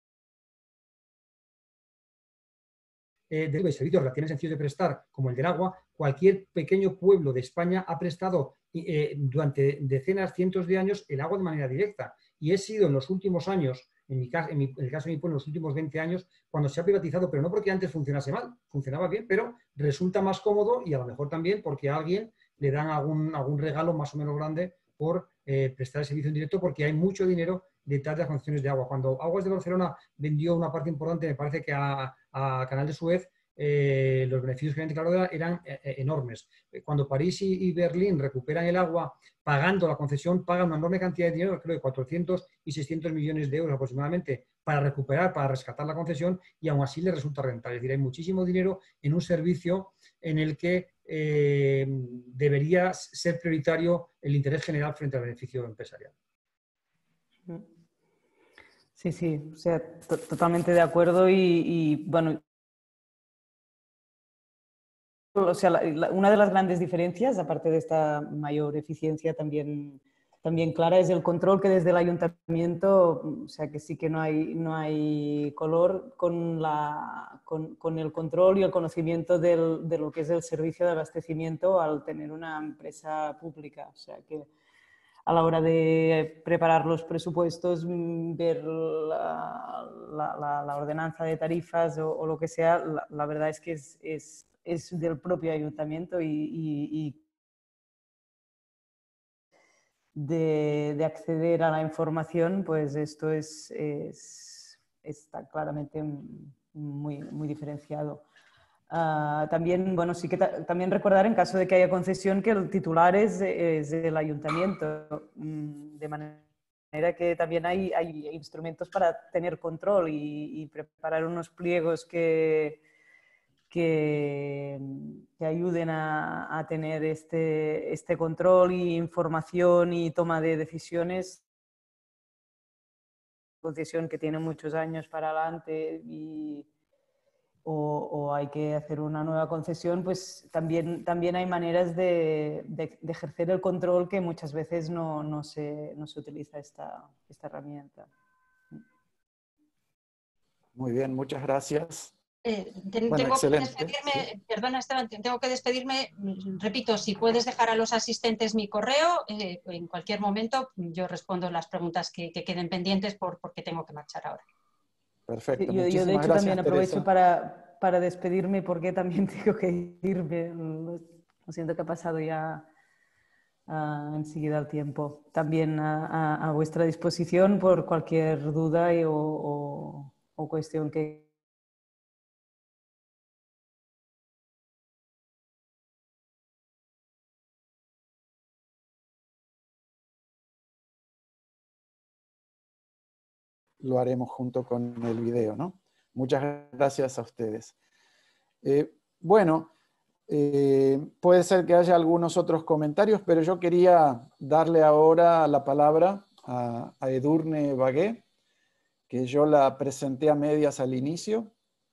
de servicios relativamente sencillos de prestar, como el del agua, cualquier pequeño pueblo de España ha prestado durante decenas, cientos de años el agua de manera directa. Y he sido en los últimos años, en el caso de mi pueblo, en los últimos 20 años, cuando se ha privatizado, pero no porque antes funcionase mal, funcionaba bien, pero resulta más cómodo y a lo mejor también porque a alguien le dan algún regalo más o menos grande por prestar el servicio en directo, porque hay mucho dinero detrás de las concesiones de agua. Cuando Aguas de Barcelona vendió una parte importante, me parece que a Canal de Suez, los beneficios que habían declarado eran enormes. Cuando París y Berlín recuperan el agua pagando la concesión, pagan una enorme cantidad de dinero, creo de 400 y 600 millones de euros aproximadamente, para rescatar la concesión, y aún así les resulta rentable. Es decir, hay muchísimo dinero en un servicio en el que debería ser prioritario el interés general frente al beneficio empresarial. Sí, sí, o sea, totalmente de acuerdo y bueno, o sea, una de las grandes diferencias, aparte de esta mayor eficiencia también clara, es el control que desde el ayuntamiento, o sea, que sí que no hay color con el control y el conocimiento de lo que es el servicio de abastecimiento al tener una empresa pública. O sea, que a la hora de preparar los presupuestos, ver la ordenanza de tarifas o lo que sea, la verdad es que es del propio ayuntamiento y de acceder a la información, pues esto está claramente muy diferenciado. También, bueno, sí que también recordar en caso de que haya concesión que el titular es el ayuntamiento, de manera que también hay instrumentos para tener control y preparar unos pliegos que ayuden a tener este control y información y toma de decisiones. Concesión que tiene muchos años para adelante o hay que hacer una nueva concesión, pues también hay maneras de ejercer el control que muchas veces no se utiliza esta herramienta. Muy bien, muchas gracias. Tengo que excelente. despedirme, Sí. perdona Esteban, tengo que despedirme. Repito, si puedes dejar a los asistentes mi correo, en cualquier momento yo respondo las preguntas que queden pendientes porque tengo que marchar ahora. Perfecto, Yo de muchísimas hecho gracias, también aprovecho Teresa. para despedirme porque también tengo que irme. Lo siento que ha pasado ya enseguida el tiempo. También a vuestra disposición por cualquier duda o cuestión que Lo haremos junto con el video, ¿no? Muchas gracias a ustedes. Bueno, puede ser que haya algunos otros comentarios, pero yo quería darle ahora la palabra a Edurne Bagué, que yo la presenté a medias al inicio.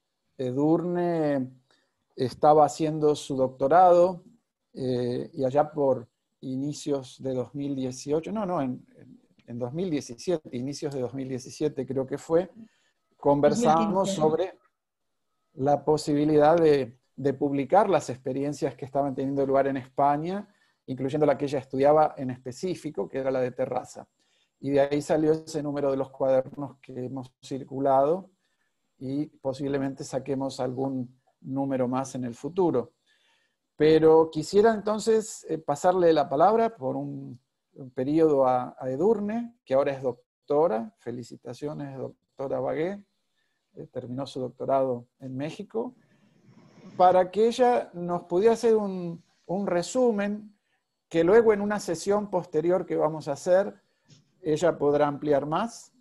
Edurne estaba haciendo su doctorado y allá por inicios de 2018, en 2017, inicios de 2017 creo que fue, conversamos 2015. sobre la posibilidad de publicar las experiencias que estaban teniendo lugar en España, incluyendo la que ella estudiaba en específico, que era la de Terrassa. Y de ahí salió ese número de los cuadernos que hemos circulado y posiblemente saquemos algún número más en el futuro. Pero quisiera entonces pasarle la palabra por un periodo a Edurne, que ahora es doctora. Felicitaciones, doctora Bagué. Terminó su doctorado en México, para que ella nos pudiera hacer un resumen que luego en una sesión posterior que vamos a hacer, ella podrá ampliar más,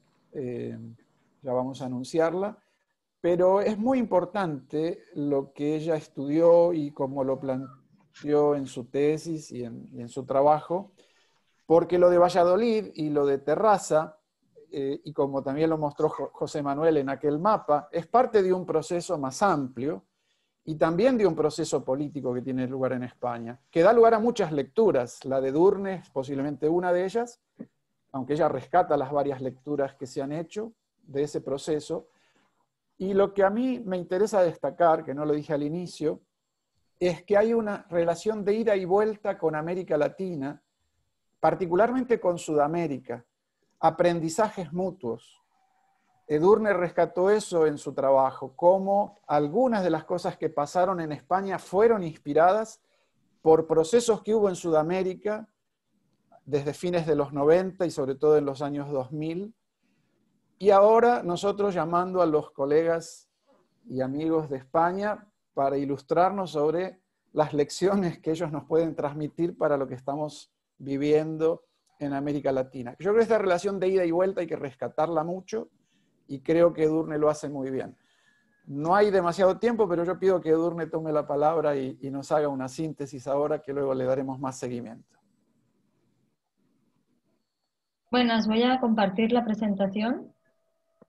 ya vamos a anunciarla, pero es muy importante lo que ella estudió y cómo lo planteó en su tesis y en su trabajo, porque lo de Valladolid y lo de Terrassa, y como también lo mostró José Manuel en aquel mapa, es parte de un proceso más amplio y también de un proceso político que tiene lugar en España, que da lugar a muchas lecturas. La de Edurne es posiblemente una de ellas, aunque ella rescata las varias lecturas que se han hecho de ese proceso. Y lo que a mí me interesa destacar, que no lo dije al inicio, es que hay una relación de ida y vuelta con América Latina, particularmente con Sudamérica, aprendizajes mutuos. Edurne rescató eso en su trabajo, cómo algunas de las cosas que pasaron en España fueron inspiradas por procesos que hubo en Sudamérica desde fines de los 90 y sobre todo en los años 2000. Y ahora nosotros llamando a los colegas y amigos de España para ilustrarnos sobre las lecciones que ellos nos pueden transmitir para lo que estamos viviendo en América Latina. Yo creo que esta relación de ida y vuelta hay que rescatarla mucho y creo que Edurne lo hace muy bien. No hay demasiado tiempo, pero yo pido que Edurne tome la palabra y nos haga una síntesis ahora que luego le daremos más seguimiento. Bueno, os voy a compartir la presentación.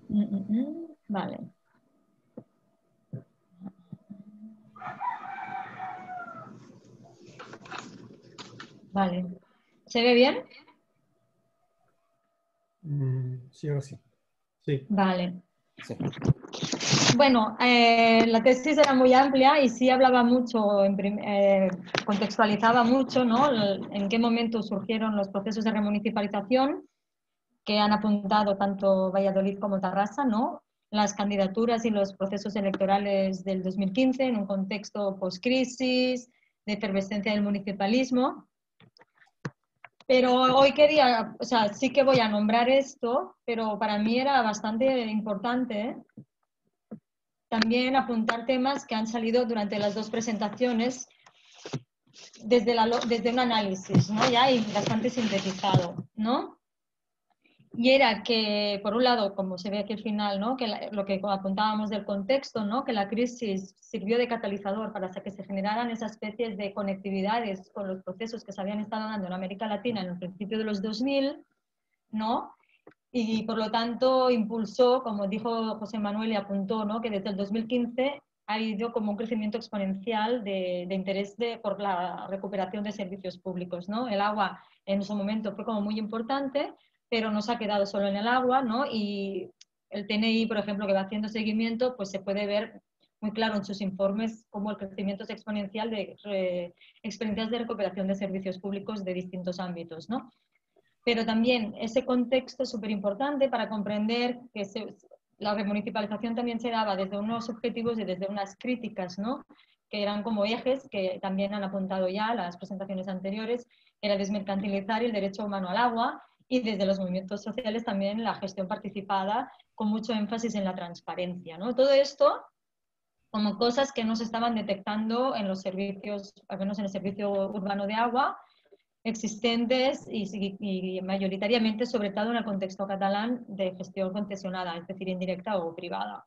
Vale. Vale. ¿Se ve bien? Sí, ahora sí. Sí. Vale. Sí. Bueno, la tesis era muy amplia y sí hablaba mucho, contextualizaba mucho, ¿no? En qué momento surgieron los procesos de remunicipalización que han apuntado tanto Valladolid como Tarrasa, ¿no? Las candidaturas y los procesos electorales del 2015 en un contexto post-crisis, de efervescencia del municipalismo. Pero hoy quería, o sea, sí que voy a nombrar esto, pero para mí era bastante importante también apuntar temas que han salido durante las dos presentaciones desde un análisis, ¿no? Ya y bastante sintetizado, ¿no? Y era que, por un lado, como se ve aquí al final, ¿no? Que lo que apuntábamos del contexto, ¿no? Que la crisis sirvió de catalizador para que se generaran esas especies de conectividades con los procesos que se habían estado dando en América Latina en el principio de los 2000, ¿no? Y por lo tanto impulsó, como dijo José Manuel y apuntó, ¿no? Que desde el 2015 ha habido como un crecimiento exponencial de interés por la recuperación de servicios públicos, ¿no? El agua en su momento fue como muy importante, pero no se ha quedado solo en el agua, ¿no? Y el TNI, por ejemplo, que va haciendo seguimiento, pues se puede ver muy claro en sus informes cómo el crecimiento es exponencial de experiencias de recuperación de servicios públicos de distintos ámbitos, ¿no? Pero también ese contexto es súper importante para comprender que la remunicipalización también se daba desde unos objetivos y desde unas críticas, ¿no? Que eran como ejes que también han apuntado ya las presentaciones anteriores, era desmercantilizar el derecho humano al agua y desde los movimientos sociales también la gestión participada con mucho énfasis en la transparencia, ¿no? Todo esto como cosas que no se estaban detectando en los servicios, al menos en el servicio urbano de agua, existentes y mayoritariamente, sobre todo en el contexto catalán, de gestión concesionada, es decir, indirecta o privada.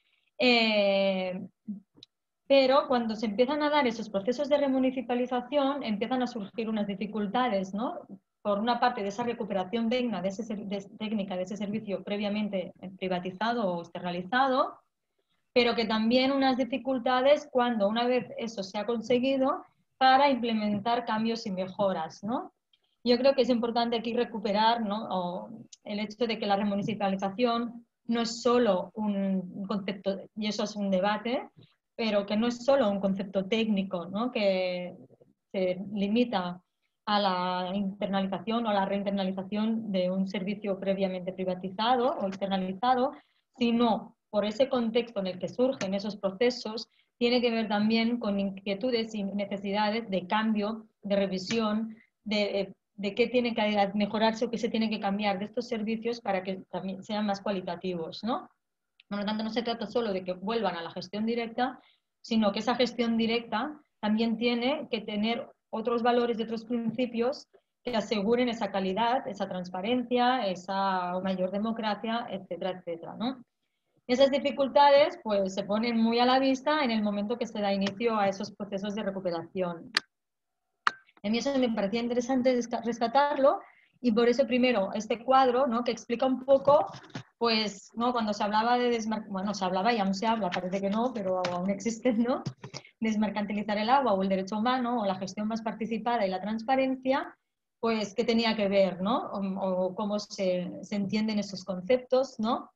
Pero cuando se empiezan a dar esos procesos de remunicipalización, empiezan a surgir unas dificultades, ¿no? Por una parte, de esa recuperación técnica de ese servicio previamente privatizado o externalizado, pero que también unas dificultades cuando una vez eso se ha conseguido para implementar cambios y mejoras, ¿no? Yo creo que es importante aquí recuperar, ¿no? El hecho de que la remunicipalización no es solo un concepto, y eso es un debate, pero que no es solo un concepto técnico, ¿no? Que se limita a la internalización o a la reinternalización de un servicio previamente privatizado o externalizado, sino por ese contexto en el que surgen esos procesos, tiene que ver también con inquietudes y necesidades de cambio, de revisión, de qué tiene que mejorarse o qué se tiene que cambiar de estos servicios para que también sean más cualitativos, ¿no? Por lo tanto, no se trata solo de que vuelvan a la gestión directa, sino que esa gestión directa también tiene que tener otros valores y otros principios que aseguren esa calidad, esa transparencia, esa mayor democracia, etcétera, etcétera, ¿no? Esas dificultades pues, se ponen muy a la vista en el momento que se da inicio a esos procesos de recuperación. A mí eso me parecía interesante rescatarlo y por eso primero este cuadro, ¿no? Que explica un poco, pues, ¿no? Cuando se hablaba de bueno, se hablaba y aún se habla, parece que no, pero aún existe, ¿no? Desmercantilizar el agua o el derecho humano o la gestión más participada y la transparencia, pues, ¿qué tenía que ver, ¿no? O cómo se entienden esos conceptos, ¿no?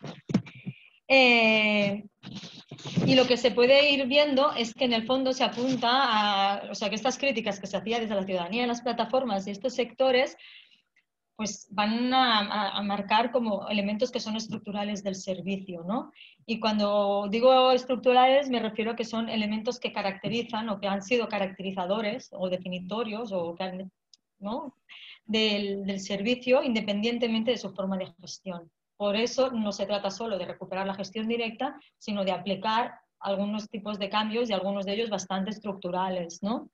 Y lo que se puede ir viendo es que en el fondo se apunta a, o sea, que estas críticas que se hacían desde la ciudadanía en las plataformas y estos sectores, pues van a marcar como elementos que son estructurales del servicio, ¿no? Y cuando digo estructurales me refiero a que son elementos que caracterizan o que han sido caracterizadores o definitorios o que han, ¿no? del servicio independientemente de su forma de gestión. Por eso no se trata solo de recuperar la gestión directa, sino de aplicar algunos tipos de cambios y algunos de ellos bastante estructurales, ¿no?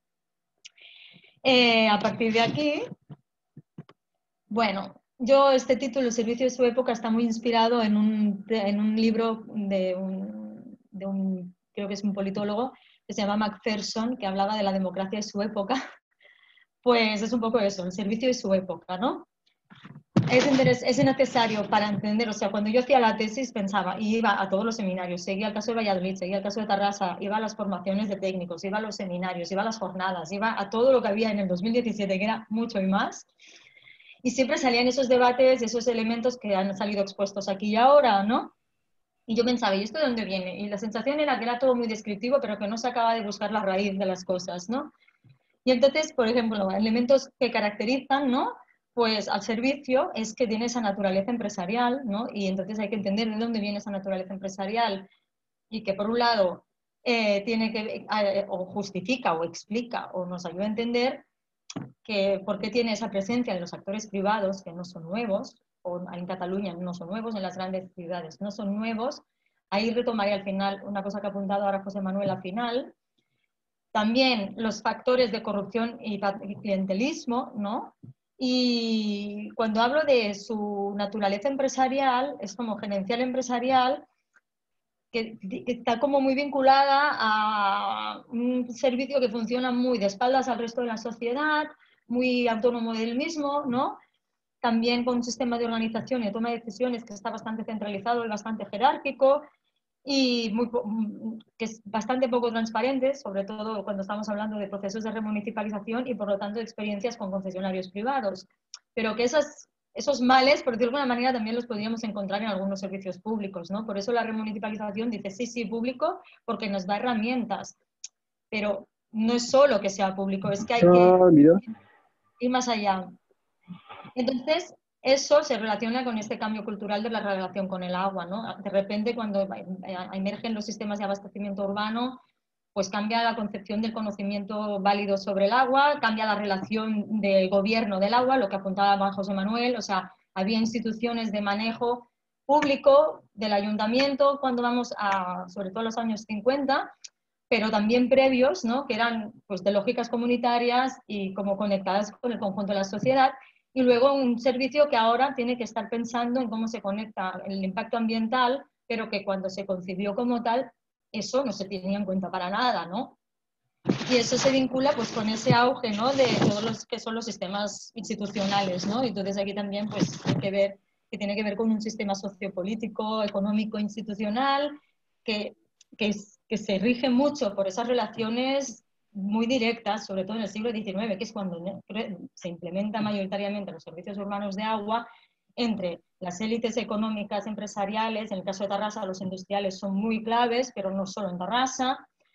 A partir de aquí, bueno, yo este título, El servicio de su época, está muy inspirado en un libro de un, creo que es un politólogo, que se llama Macpherson, que hablaba de la democracia de su época. Pues es un poco eso, el servicio de su época, ¿no? es necesario para entender, o sea, cuando yo hacía la tesis pensaba, y iba a todos los seminarios, seguía el caso de Valladolid, seguía el caso de Tarrasa, iba a las formaciones de técnicos, iba a los seminarios, iba a las jornadas, iba a todo lo que había en el 2017, que era mucho y más, y siempre salían esos debates, esos elementos que han salido expuestos aquí y ahora, ¿no? Y yo pensaba, ¿y esto de dónde viene? Y la sensación era que era todo muy descriptivo, pero que no se acaba de buscar la raíz de las cosas, ¿no? Y entonces, por ejemplo, elementos que caracterizan, ¿no?, pues al servicio es que tiene esa naturaleza empresarial, ¿no? Y entonces hay que entender de dónde viene esa naturaleza empresarial y que por un lado tiene que, o justifica o explica o nos ayuda a entender que por qué tiene esa presencia en los actores privados que no son nuevos, o en Cataluña no son nuevos, en las grandes ciudades no son nuevos. Ahí retomaré al final una cosa que ha apuntado ahora José Manuel al final. También los factores de corrupción y clientelismo, ¿no? Y cuando hablo de su naturaleza empresarial, es como gerencial empresarial, que está como muy vinculada a un servicio que funciona muy de espaldas al resto de la sociedad, muy autónomo del mismo, ¿no? También con un sistema de organización y de toma de decisiones que está bastante centralizado y bastante jerárquico, y que es bastante poco transparente, sobre todo cuando estamos hablando de procesos de remunicipalización y por lo tanto de experiencias con concesionarios privados. Pero que esos males, por decirlo de alguna manera, también los podríamos encontrar en algunos servicios públicos, ¿no? Por eso la remunicipalización dice sí, público, porque nos da herramientas. Pero no es solo que sea público, es que hay que ir más allá. Entonces, eso se relaciona con este cambio cultural de la relación con el agua, ¿no? De repente, cuando emergen los sistemas de abastecimiento urbano, pues cambia la concepción del conocimiento válido sobre el agua, cambia la relación del gobierno del agua, lo que apuntaba José Manuel, o sea, había instituciones de manejo público del ayuntamiento cuando vamos a, sobre todo a los años 50, pero también previos, ¿no?, que eran pues de lógicas comunitarias y como conectadas con el conjunto de la sociedad, y luego un servicio que ahora tiene que estar pensando en cómo se conecta el impacto ambiental, pero que cuando se concibió como tal, eso no se tenía en cuenta para nada, ¿no? Y eso se vincula pues con ese auge, ¿no?, de todos los que son los sistemas institucionales, ¿no? Entonces aquí también pues hay que ver que tiene que ver con un sistema sociopolítico, económico, institucional, que se rige mucho por esas relaciones muy directas, sobre todo en el siglo XIX, que es cuando se implementa mayoritariamente los servicios urbanos de agua, entre las élites económicas, empresariales, en el caso de Tarrasa los industriales son muy claves, pero no solo en Tarrasa,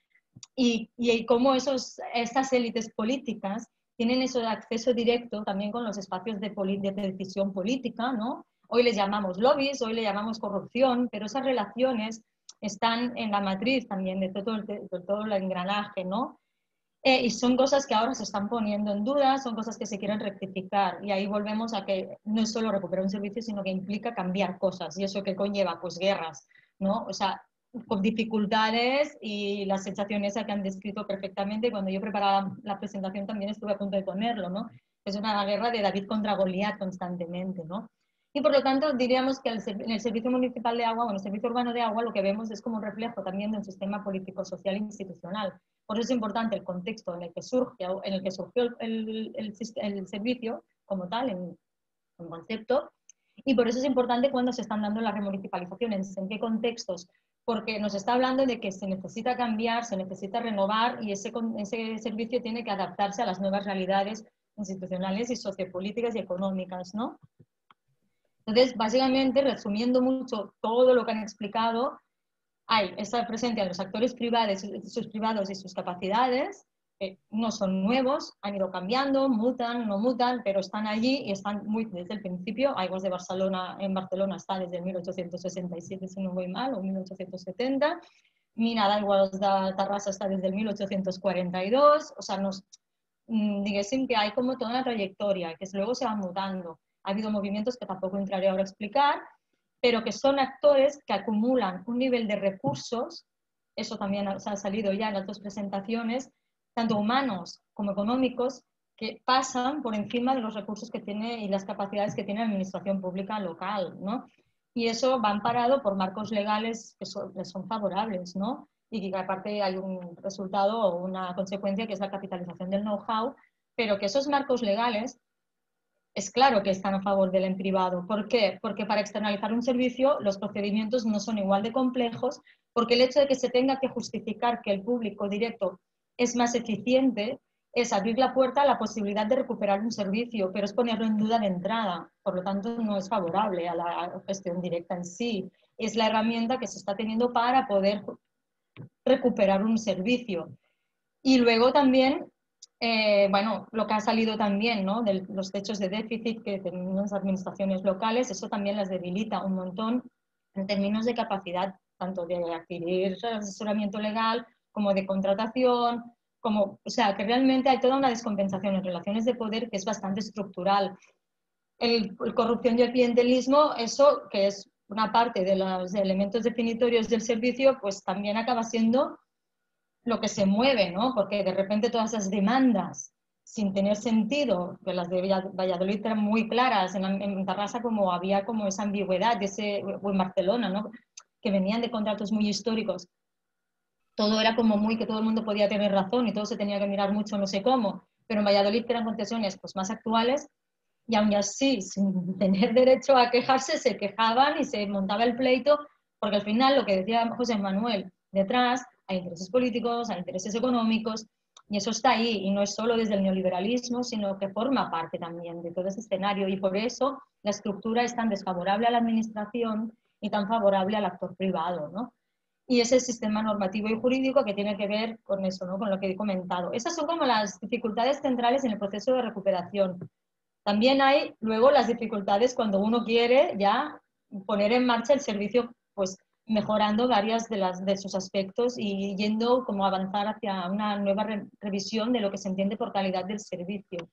y cómo estas élites políticas tienen ese acceso directo también con los espacios de decisión política, ¿no? Hoy les llamamos lobbies, hoy le llamamos corrupción, pero esas relaciones están en la matriz también de todo el engranaje, ¿no? Y son cosas que ahora se están poniendo en duda, son cosas que se quieren rectificar, y ahí volvemos a que no es solo recuperar un servicio, sino que implica cambiar cosas, y eso que conlleva pues guerras, ¿no? O sea, con dificultades y la sensación esa que han descrito perfectamente. Cuando yo preparaba la presentación también estuve a punto de ponerlo, ¿no? Es una guerra de David contra Goliat constantemente, ¿no? Y por lo tanto diríamos que en el servicio municipal de agua o en el servicio urbano de agua lo que vemos es como un reflejo también de un sistema político, social e institucional. Por eso es importante el contexto en el que surgió el servicio como tal, en concepto, y por eso es importante cuando se están dando las remunicipalizaciones, en qué contextos, porque nos está hablando de que se necesita cambiar, se necesita renovar, y ese servicio tiene que adaptarse a las nuevas realidades institucionales y sociopolíticas y económicas, ¿no? Entonces, básicamente, resumiendo mucho todo lo que han explicado, hay esa presencia de los actores privados y sus capacidades, que no son nuevos, han ido cambiando, mutan, no mutan, pero están allí y están muy desde el principio. Aigües de Barcelona, en Barcelona está desde 1867, si no voy mal, o 1870. Mina d'Aigües de Terrassa está desde el 1842. O sea, diguéssim que hay como toda una trayectoria, que luego se van mutando. Ha habido movimientos que tampoco entraré ahora a explicar, pero que son actores que acumulan un nivel de recursos, eso también ha salido ya en las dos presentaciones, tanto humanos como económicos, que pasan por encima de los recursos que tiene y las capacidades que tiene la administración pública local, ¿no? Y eso va amparado por marcos legales que son favorables, ¿no? Y que aparte hay un resultado o una consecuencia que es la capitalización del know-how, pero que esos marcos legales es claro que están a favor del en privado. ¿Por qué? Porque para externalizar un servicio los procedimientos no son igual de complejos, porque el hecho de que se tenga que justificar que el público directo es más eficiente es abrir la puerta a la posibilidad de recuperar un servicio, pero es ponerlo en duda de entrada. Por lo tanto, no es favorable a la gestión directa en sí. Es la herramienta que se está teniendo para poder recuperar un servicio. Y luego también, bueno, lo que ha salido también, ¿no? De los techos de déficit que tienen las administraciones locales, eso también las debilita un montón en términos de capacidad, tanto de adquirir asesoramiento legal como de contratación, como, o sea, que realmente hay toda una descompensación en relaciones de poder que es bastante estructural. El corrupción y el clientelismo, eso que es una parte de los elementos definitorios del servicio, pues también acaba siendo lo que se mueve, ¿no? Porque de repente todas esas demandas sin tener sentido, que las de Valladolid eran muy claras, en Tarrasa como había como esa ambigüedad, o en Barcelona, ¿no? Que venían de contratos muy históricos. Todo era como muy que todo el mundo podía tener razón y todo se tenía que mirar mucho no sé cómo, pero en Valladolid eran concesiones pues, más actuales y aún así, sin tener derecho a quejarse, se quejaban y se montaba el pleito, porque al final lo que decía José Manuel, detrás hay intereses políticos, hay intereses económicos, y eso está ahí, y no es solo desde el neoliberalismo, sino que forma parte también de todo ese escenario, y por eso la estructura es tan desfavorable a la administración y tan favorable al actor privado, ¿no? Y ese sistema normativo y jurídico que tiene que ver con eso, ¿no? Con lo que he comentado. Esas son como las dificultades centrales en el proceso de recuperación. También hay luego las dificultades cuando uno quiere ya poner en marcha el servicio, pues mejorando varias de sus aspectos y yendo como a avanzar hacia una nueva revisión de lo que se entiende por calidad del servicio.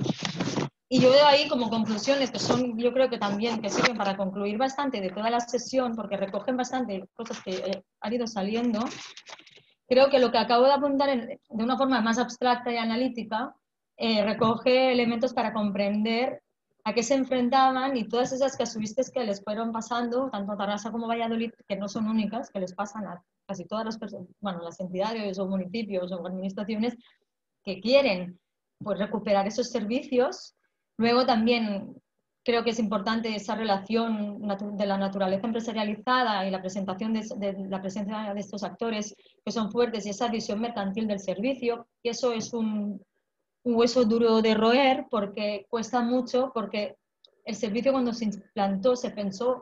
Y yo veo ahí como conclusiones que son, yo creo que también que sirven para concluir bastante de toda la sesión, porque recogen bastante cosas que han ido saliendo. Creo que lo que acabo de apuntar de una forma más abstracta y analítica recoge elementos para comprender a qué se enfrentaban y todas esas casuísticas que les fueron pasando, tanto a Tarrasa como a Valladolid, que no son únicas, que les pasan a casi todas las personas, bueno, las entidades o municipios o administraciones que quieren pues, recuperar esos servicios. Luego también creo que es importante esa relación de la naturaleza empresarializada y la presentación de la presencia de estos actores que son fuertes y esa visión mercantil del servicio, que eso es un hueso duro de roer porque cuesta mucho, porque el servicio cuando se implantó se pensó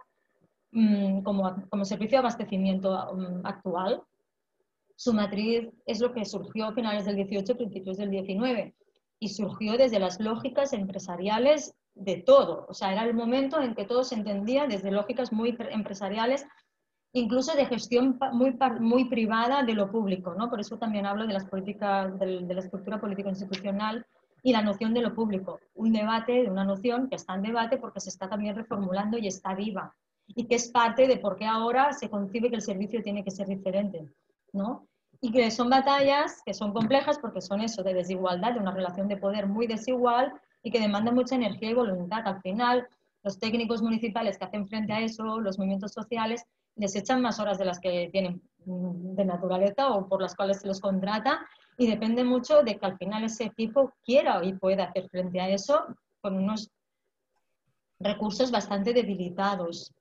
como servicio de abastecimiento actual. Su matriz es lo que surgió a finales del 18, principios del 19, y surgió desde las lógicas empresariales de todo. O sea, era el momento en que todo se entendía desde lógicas muy empresariales, incluso de gestión muy privada de lo público, ¿no? Por eso también hablo de las políticas, de la estructura político-institucional y la noción de lo público. Un debate de una noción que está en debate porque se está también reformulando y está viva. Y que es parte de por qué ahora se concibe que el servicio tiene que ser diferente, ¿no? Y que son batallas que son complejas porque son eso, de desigualdad, de una relación de poder muy desigual y que demandan mucha energía y voluntad. Al final, los técnicos municipales que hacen frente a eso, los movimientos sociales, les echan más horas de las que tienen de naturaleza o por las cuales se los contrata y depende mucho de que al final ese equipo quiera y pueda hacer frente a eso con unos recursos bastante debilitados.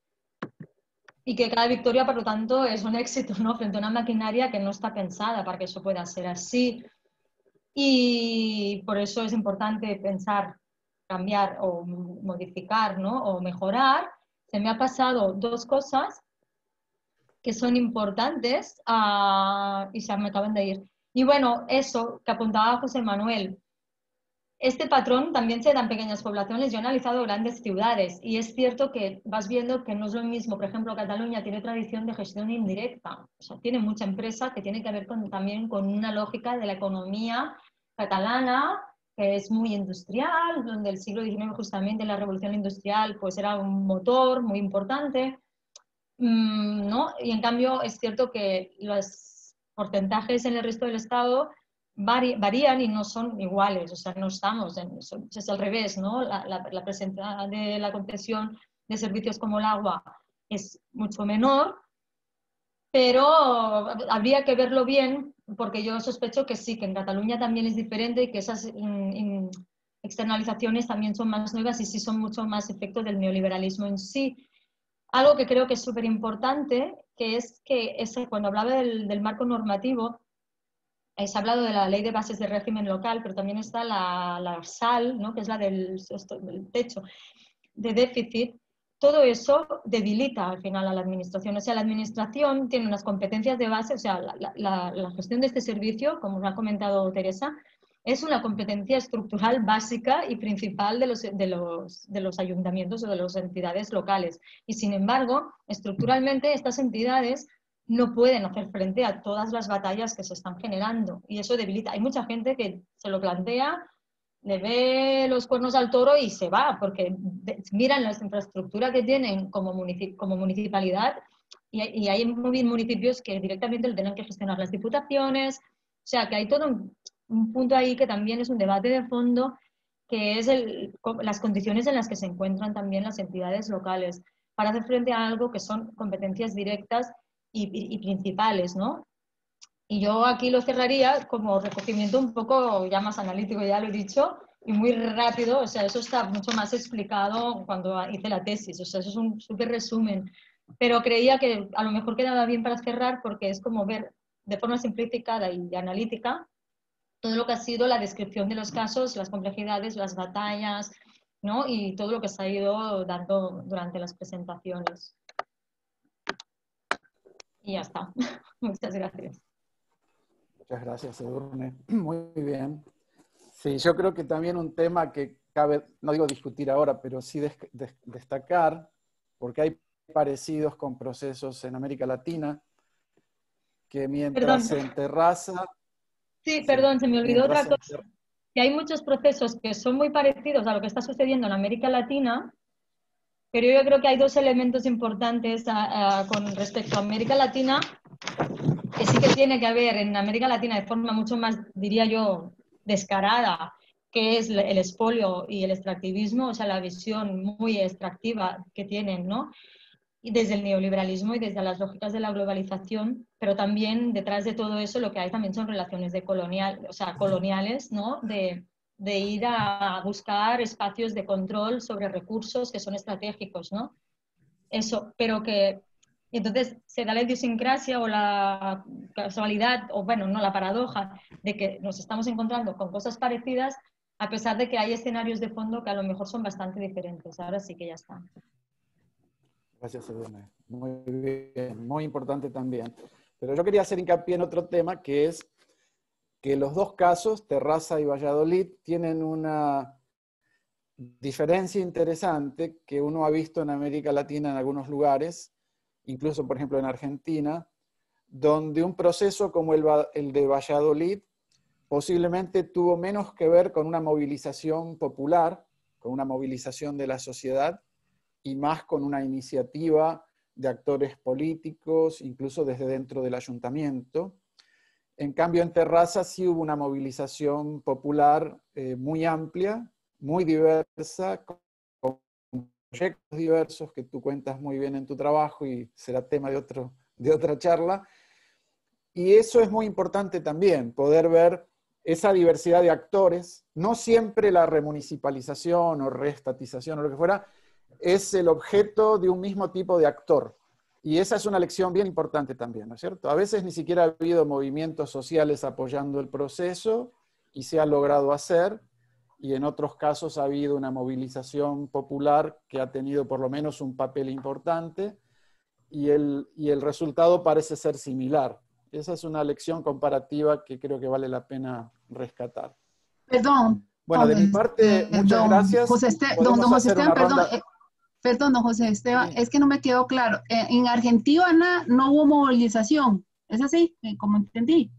Y que cada victoria, por lo tanto, es un éxito, ¿no? Frente a una maquinaria que no está pensada para que eso pueda ser así. Y por eso es importante pensar, cambiar o modificar, ¿no? O mejorar. Se me ha pasado dos cosas que son importantes y se me acaban de ir. Y bueno, eso que apuntaba José Manuel. Este patrón también se da en pequeñas poblaciones. Yo he analizado grandes ciudades y es cierto que vas viendo que no es lo mismo. Por ejemplo, Cataluña tiene tradición de gestión indirecta. O sea, tiene mucha empresa que tiene que ver también con una lógica de la economía catalana, que es muy industrial, donde el siglo XIX justamente la revolución industrial pues era un motor muy importante, ¿no? Y en cambio es cierto que los porcentajes en el resto del Estado varían y no son iguales, o sea, no estamos, es al revés, ¿no? La presencia de la concesión de servicios como el agua es mucho menor, pero habría que verlo bien, porque yo sospecho que sí, que en Cataluña también es diferente y que esas externalizaciones también son más nuevas y sí son mucho más efectos del neoliberalismo en sí. Algo que creo que es súper importante, que es que cuando hablaba del marco normativo, se ha hablado de la Ley de Bases de Régimen Local, pero también está la SAL, ¿no? Que es la del techo de déficit. Todo eso debilita al final a la administración. O sea, la administración tiene unas competencias de base, o sea, la gestión de este servicio, como nos ha comentado Teresa, es una competencia estructural básica y principal de los ayuntamientos o de las entidades locales. Y sin embargo, estructuralmente estas entidades no pueden hacer frente a todas las batallas que se están generando. Y eso debilita. Hay mucha gente que se lo plantea, le ve los cuernos al toro y se va, porque miran la infraestructura que tienen como municipalidad y hay municipios que directamente lo tienen que gestionar las diputaciones. O sea, que hay todo un punto ahí que también es un debate de fondo, que es las condiciones en las que se encuentran también las entidades locales para hacer frente a algo que son competencias directas y principales, ¿no? Y yo aquí lo cerraría como recogimiento un poco ya más analítico, ya lo he dicho, y muy rápido. O sea, eso está mucho más explicado cuando hice la tesis. O sea, eso es un súper resumen. Pero creía que a lo mejor quedaba bien para cerrar porque es como ver de forma simplificada y analítica todo lo que ha sido la descripción de los casos, las complejidades, las batallas, ¿no? Y todo lo que se ha ido dando durante las presentaciones. Y ya está. Muchas gracias. Muchas gracias, Edurne. Muy bien. Sí, yo creo que también un tema que cabe, no digo discutir ahora, pero sí destacar, porque hay parecidos con procesos en América Latina, que mientras Perdón. en Terrassa... Sí, perdón, se me olvidó otra mientras cosa. Que hay muchos procesos que son muy parecidos a lo que está sucediendo en América Latina, pero yo creo que hay dos elementos importantes con respecto a América Latina, que sí que tiene que haber en América Latina de forma mucho más, diría yo, descarada, que es el expolio y el extractivismo, o sea, la visión muy extractiva que tienen, ¿no? Y desde el neoliberalismo y desde las lógicas de la globalización, pero también detrás de todo eso lo que hay también son relaciones coloniales, ¿no? De ir a buscar espacios de control sobre recursos que son estratégicos, ¿no? Eso, pero que entonces se da la idiosincrasia o la casualidad, o bueno, no, la paradoja de que nos estamos encontrando con cosas parecidas a pesar de que hay escenarios de fondo que a lo mejor son bastante diferentes. Ahora sí que ya está. Gracias, Edurne. Muy bien, muy importante también. Pero yo quería hacer hincapié en otro tema, que es que los dos casos, Terrassa y Valladolid, tienen una diferencia interesante que uno ha visto en América Latina en algunos lugares, incluso por ejemplo en Argentina, donde un proceso como el de Valladolid posiblemente tuvo menos que ver con una movilización popular, con una movilización de la sociedad, y más con una iniciativa de actores políticos, incluso desde dentro del ayuntamiento. En cambio, en Terrassa sí hubo una movilización popular muy amplia, muy diversa, con proyectos diversos que tú cuentas muy bien en tu trabajo y será tema de otra charla. Y eso es muy importante también, poder ver esa diversidad de actores. No siempre la remunicipalización o reestatización o lo que fuera es el objeto de un mismo tipo de actor. Y esa es una lección bien importante también, ¿no es cierto? A veces ni siquiera ha habido movimientos sociales apoyando el proceso y se ha logrado hacer, y en otros casos ha habido una movilización popular que ha tenido por lo menos un papel importante, y el resultado parece ser similar. Esa es una lección comparativa que creo que vale la pena rescatar. Perdón. Bueno, de mi parte, muchas gracias. Don José Esteban, perdón. Ronda... Perdón, don José Esteban, Sí. es que no me quedó claro. En Argentina no hubo movilización, ¿es así? Como entendí.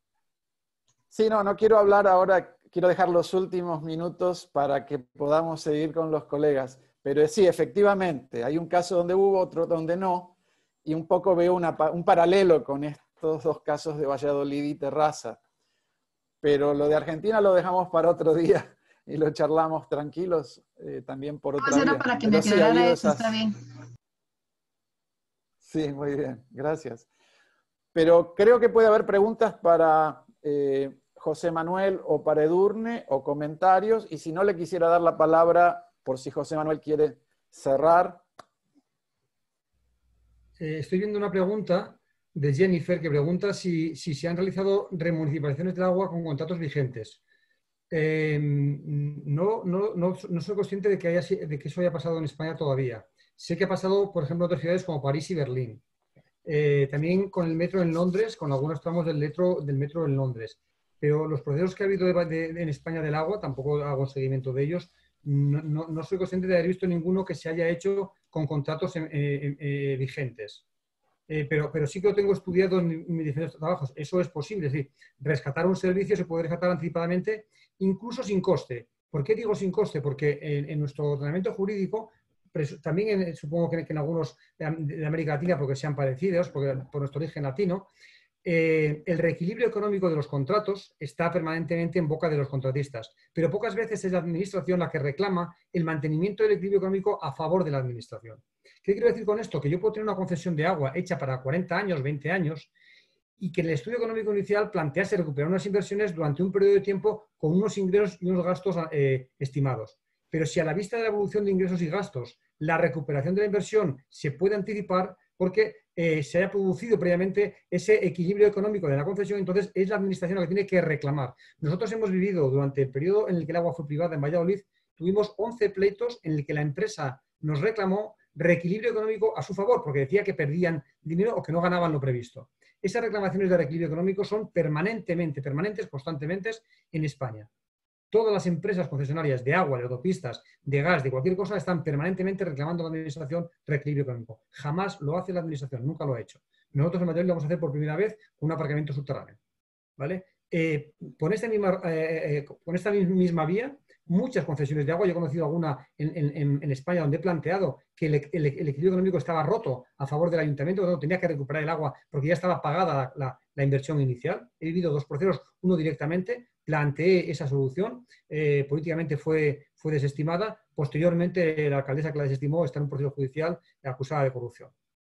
Sí, no quiero hablar ahora, quiero dejar los últimos minutos para que podamos seguir con los colegas. Pero sí, efectivamente, hay un caso donde hubo, otro donde no, y un poco veo un paralelo con estos dos casos de Valladolid y Terrassa. Pero lo de Argentina lo dejamos para otro día y lo charlamos tranquilos también por otra vía. Era para que Pero me sí, aclarara eso, está bien. Sí, muy bien, gracias. Pero creo que puede haber preguntas para José Manuel o para Edurne o comentarios, y si no le quisiera dar la palabra por si José Manuel quiere cerrar. Estoy viendo una pregunta de Jennifer que pregunta si se han realizado remunicipalizaciones del agua con contratos vigentes. No soy consciente de que eso haya pasado en España todavía. Sé que ha pasado, por ejemplo, en otras ciudades como París y Berlín. También con el metro en Londres, con algunos tramos del metro en Londres. Pero los procesos que ha habido en España del agua, tampoco hago seguimiento de ellos, no soy consciente de haber visto ninguno que se haya hecho con contratos vigentes. Pero sí que lo tengo estudiado en mis diferentes trabajos. Eso es posible. Es decir, rescatar un servicio se puede rescatar anticipadamente, incluso sin coste. ¿Por qué digo sin coste? Porque en nuestro ordenamiento jurídico, también supongo que en algunos de América Latina, porque sean parecidos, por nuestro origen latino, el reequilibrio económico de los contratos está permanentemente en boca de los contratistas, pero pocas veces es la administración la que reclama el mantenimiento del equilibrio económico a favor de la administración. ¿Qué quiero decir con esto? Que yo puedo tener una concesión de agua hecha para 40 años, 20 años, y que el estudio económico inicial plantease recuperar unas inversiones durante un periodo de tiempo con unos ingresos y unos gastos estimados. Pero si a la vista de la evolución de ingresos y gastos, la recuperación de la inversión se puede anticipar porque se haya producido previamente ese equilibrio económico de la concesión, entonces es la administración la que tiene que reclamar. Nosotros hemos vivido durante el periodo en el que el agua fue privada en Valladolid, tuvimos 11 pleitos en el que la empresa nos reclamó reequilibrio económico a su favor, porque decía que perdían dinero o que no ganaban lo previsto. Esas reclamaciones de reequilibrio económico son permanentes, constantemente en España. Todas las empresas concesionarias de agua, de autopistas, de gas, de cualquier cosa, están permanentemente reclamando a la administración reequilibrio económico. Jamás lo hace la administración, nunca lo ha hecho. Nosotros en Madrid lo vamos a hacer por primera vez con un aparcamiento subterráneo. ¿Vale? Con esta misma vía, muchas concesiones de agua, yo he conocido alguna en España donde he planteado que el equilibrio económico estaba roto a favor del ayuntamiento, donde tenía que recuperar el agua porque ya estaba pagada la inversión inicial. He vivido dos procesos, uno directamente, planteé esa solución, políticamente fue desestimada, posteriormente la alcaldesa que la desestimó está en un proceso judicial acusada de corrupción.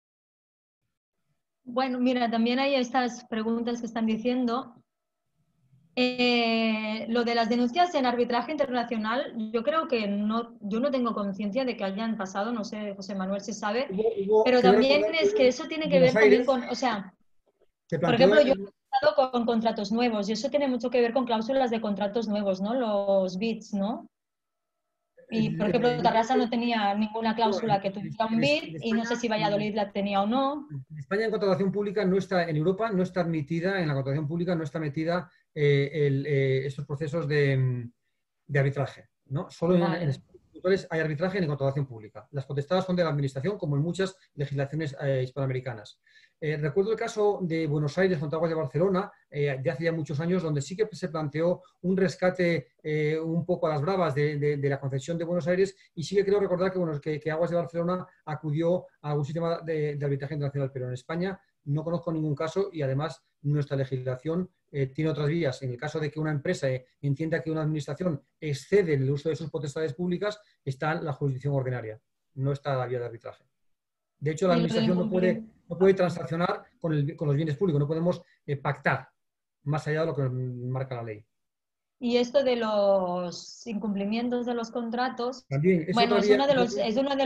Bueno, mira, también hay estas preguntas que están diciendo. Lo de las denuncias en arbitraje internacional, yo creo que yo no tengo conciencia de que hayan pasado, no sé, José Manuel si sabe, pero también es que eso tiene que ver también con, o sea, por ejemplo, yo he estado con contratos nuevos y eso tiene mucho que ver con cláusulas de contratos nuevos, ¿no? Los BIDs, ¿no? Y, por ejemplo, Tarrasa no tenía ninguna cláusula que tuviera un BID y no sé si Valladolid la tenía o no. En España en contratación pública no está, en Europa no está admitida, en la contratación pública no está metida estos procesos de arbitraje, ¿no? Solo en España hay arbitraje en contratación pública. Las potestades son de la administración, como en muchas legislaciones hispanoamericanas. Recuerdo el caso de Buenos Aires contra Aguas de Barcelona, de hace ya muchos años, donde sí que se planteó un rescate un poco a las bravas de la concesión de Buenos Aires, y sí que creo recordar que Aguas de Barcelona acudió a un sistema de arbitraje internacional, pero en España no conozco ningún caso y además nuestra legislación tiene otras vías. En el caso de que una empresa entienda que una administración excede en el uso de sus potestades públicas, está en la jurisdicción ordinaria, no está la vía de arbitraje. De hecho, la administración no puede transaccionar con los bienes públicos, no podemos pactar más allá de lo que marca la ley. Y esto de los incumplimientos de los contratos, también, bueno, es uno de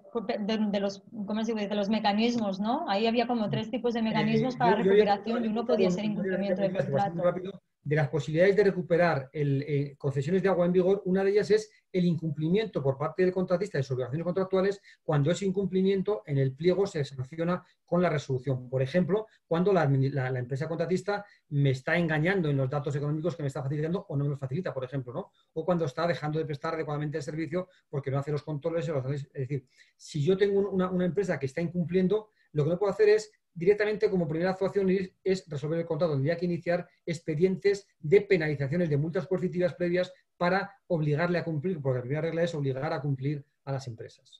los mecanismos, ¿no? Ahí había como 3 tipos de mecanismos para recuperación y uno podía ser incumplimiento de contrato. De las posibilidades de recuperar concesiones de agua en vigor, una de ellas es el incumplimiento por parte del contratista de sus obligaciones contractuales, cuando ese incumplimiento en el pliego se sanciona con la resolución. Por ejemplo, cuando la empresa contratista me está engañando en los datos económicos que me está facilitando o no me facilita, por ejemplo, ¿no? O cuando está dejando de prestar adecuadamente el servicio porque no hace los controles. Es decir, si yo tengo una empresa que está incumpliendo, lo que no puedo hacer es directamente, como primera actuación, es resolver el contrato. Tendría que iniciar expedientes de penalizaciones, de multas coercitivas previas para obligarle a cumplir, porque la primera regla es obligar a cumplir a las empresas.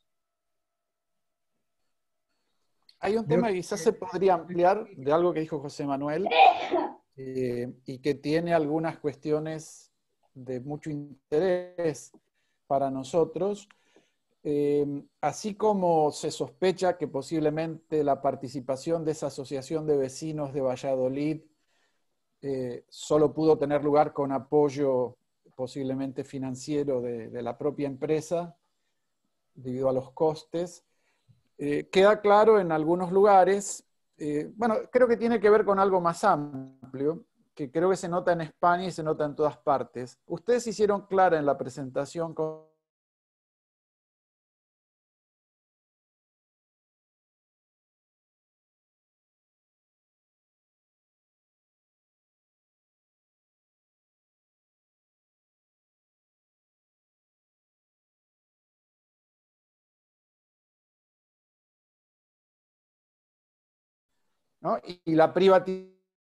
Hay un tema que quizás se podría ampliar de algo que dijo José Manuel y que tiene algunas cuestiones de mucho interés para nosotros. Así como se sospecha que posiblemente la participación de esa asociación de vecinos de Valladolid solo pudo tener lugar con apoyo posiblemente financiero de la propia empresa, debido a los costes. Queda claro en algunos lugares, bueno, creo que tiene que ver con algo más amplio, que creo que se nota en España y se nota en todas partes. Ustedes hicieron clara en la presentación ¿no? Y la privatización.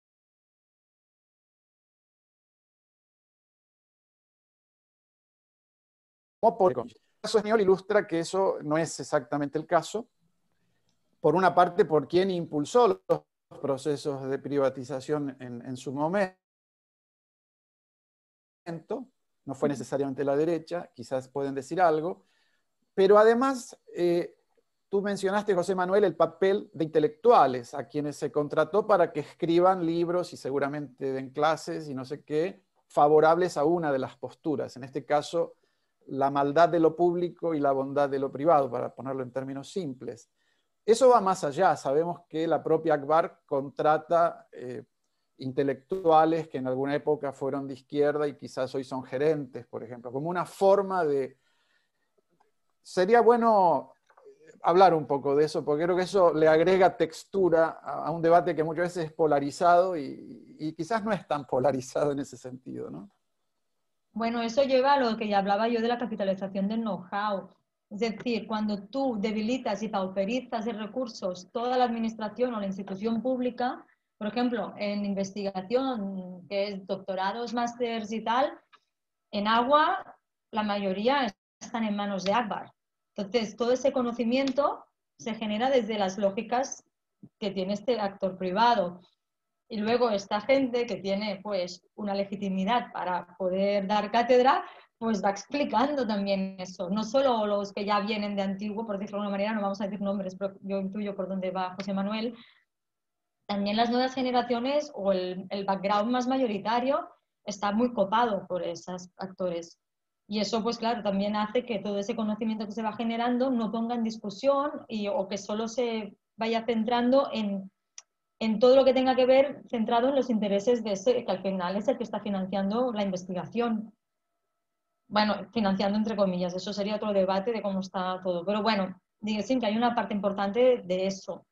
El caso español ilustra que eso no es exactamente el caso. Por una parte, por quien impulsó los procesos de privatización en su momento. No fue necesariamente la derecha, quizás pueden decir algo. Pero además, tú mencionaste, José Manuel, el papel de intelectuales, a quienes se contrató para que escriban libros y seguramente den clases y no sé qué, favorables a una de las posturas. En este caso, la maldad de lo público y la bondad de lo privado, para ponerlo en términos simples. Eso va más allá. Sabemos que la propia Akbar contrata intelectuales que en alguna época fueron de izquierda y quizás hoy son gerentes, por ejemplo, como una forma de... Sería bueno hablar un poco de eso, porque creo que eso le agrega textura a un debate que muchas veces es polarizado y quizás no es tan polarizado en ese sentido, ¿no? Bueno, eso lleva a lo que ya hablaba yo de la capitalización del know-how. Es decir, cuando tú debilitas y pauperizas de recursos toda la administración o la institución pública, por ejemplo, en investigación, que es doctorados, másters y tal, en agua la mayoría están en manos de Akbar. Entonces, todo ese conocimiento se genera desde las lógicas que tiene este actor privado. Y luego esta gente que tiene pues una legitimidad para poder dar cátedra, pues va explicando también eso. No solo los que ya vienen de antiguo, por decirlo de alguna manera, no vamos a decir nombres, pero yo intuyo por dónde va José Manuel. También las nuevas generaciones o el background más mayoritario está muy copado por esos actores. Y eso, pues claro, también hace que todo ese conocimiento que se va generando no ponga en discusión o que solo se vaya centrando en todo lo que tenga que ver centrado en los intereses de ese, que al final es el que está financiando la investigación. Bueno, financiando entre comillas, eso sería otro debate de cómo está todo. Pero bueno, digo, sí que hay una parte importante de eso.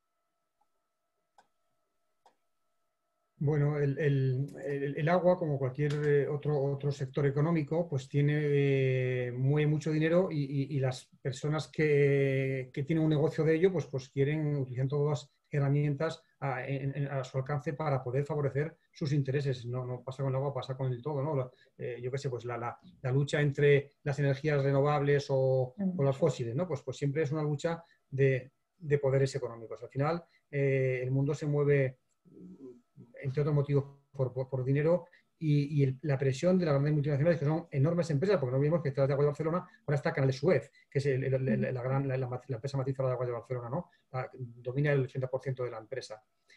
Bueno, el agua, como cualquier otro sector económico, pues mueve mucho dinero y las personas que tienen un negocio de ello, pues quieren utilizar todas las herramientas a su alcance para poder favorecer sus intereses. No pasa con el agua, pasa con el todo, ¿no? Yo qué sé, pues la lucha entre las energías renovables o las fósiles, ¿no? Pues siempre es una lucha de poderes económicos. Al final, el mundo se mueve, entre otros motivos, por dinero y la presión de las grandes multinacionales, que son enormes empresas, porque no olvidemos que detrás de Agua de Barcelona ahora está Canal de Suez, que es la empresa matizada de Agua de Barcelona, ¿no? Domina el 80% de la empresa.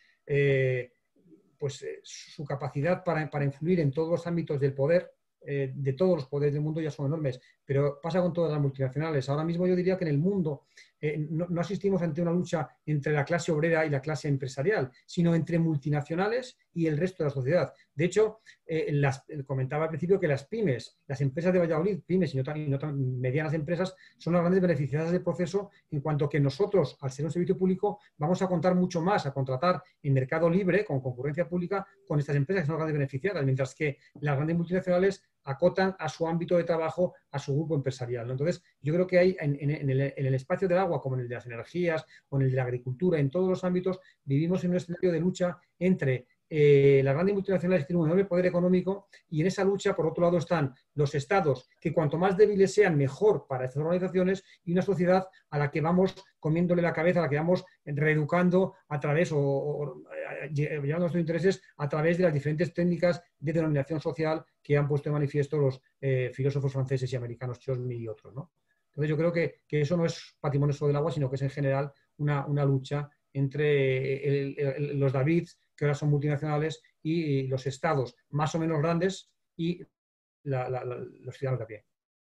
Su capacidad para influir en todos los ámbitos del poder, de todos los poderes del mundo, ya son enormes, pero pasa con todas las multinacionales. Ahora mismo yo diría que en el mundo no asistimos ante una lucha entre la clase obrera y la clase empresarial, sino entre multinacionales y el resto de la sociedad. De hecho, comentaba al principio que las pymes, las empresas de Valladolid, pymes y no tan medianas empresas, son las grandes beneficiadas del proceso, en cuanto que nosotros, al ser un servicio público, vamos a contar mucho más, a contratar en mercado libre, con concurrencia pública, con estas empresas que son las grandes beneficiadas, mientras que las grandes multinacionales acotan a su ámbito de trabajo, a su grupo empresarial, ¿no? Entonces, yo creo que hay en el espacio del agua, como en el de las energías o en el de la agricultura, en todos los ámbitos, vivimos en un escenario de lucha entre las grandes multinacionales que tienen un enorme poder económico, y en esa lucha, por otro lado, están los estados, que cuanto más débiles sean, mejor para estas organizaciones, y una sociedad a la que vamos comiéndole la cabeza, a la que vamos reeducando a través llevando nuestros intereses a través de las diferentes técnicas de denominación social que han puesto de manifiesto los filósofos franceses y americanos, Chomsky y otros, ¿no? Entonces yo creo que eso no es patrimonio solo del agua, sino que es en general una lucha entre los Davids, que ahora son multinacionales, y los estados más o menos grandes y los ciudadanos de a pie.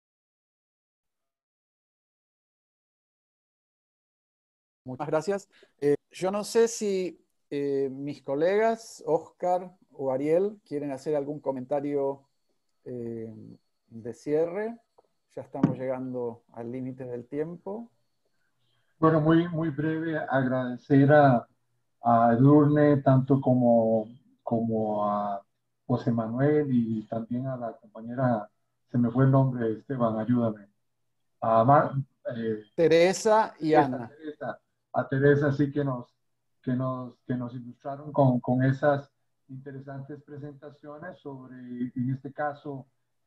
Muchas gracias. Yo no sé si mis colegas, Oscar o Ariel, quieren hacer algún comentario de cierre. Ya estamos llegando al límite del tiempo. Bueno, muy breve, agradecer a Edurne, tanto como a José Manuel y también a la compañera, se me fue el nombre, Esteban, ayúdame. A Teresa y Ana. A Teresa, sí que nos ilustraron con esas interesantes presentaciones sobre, en este caso,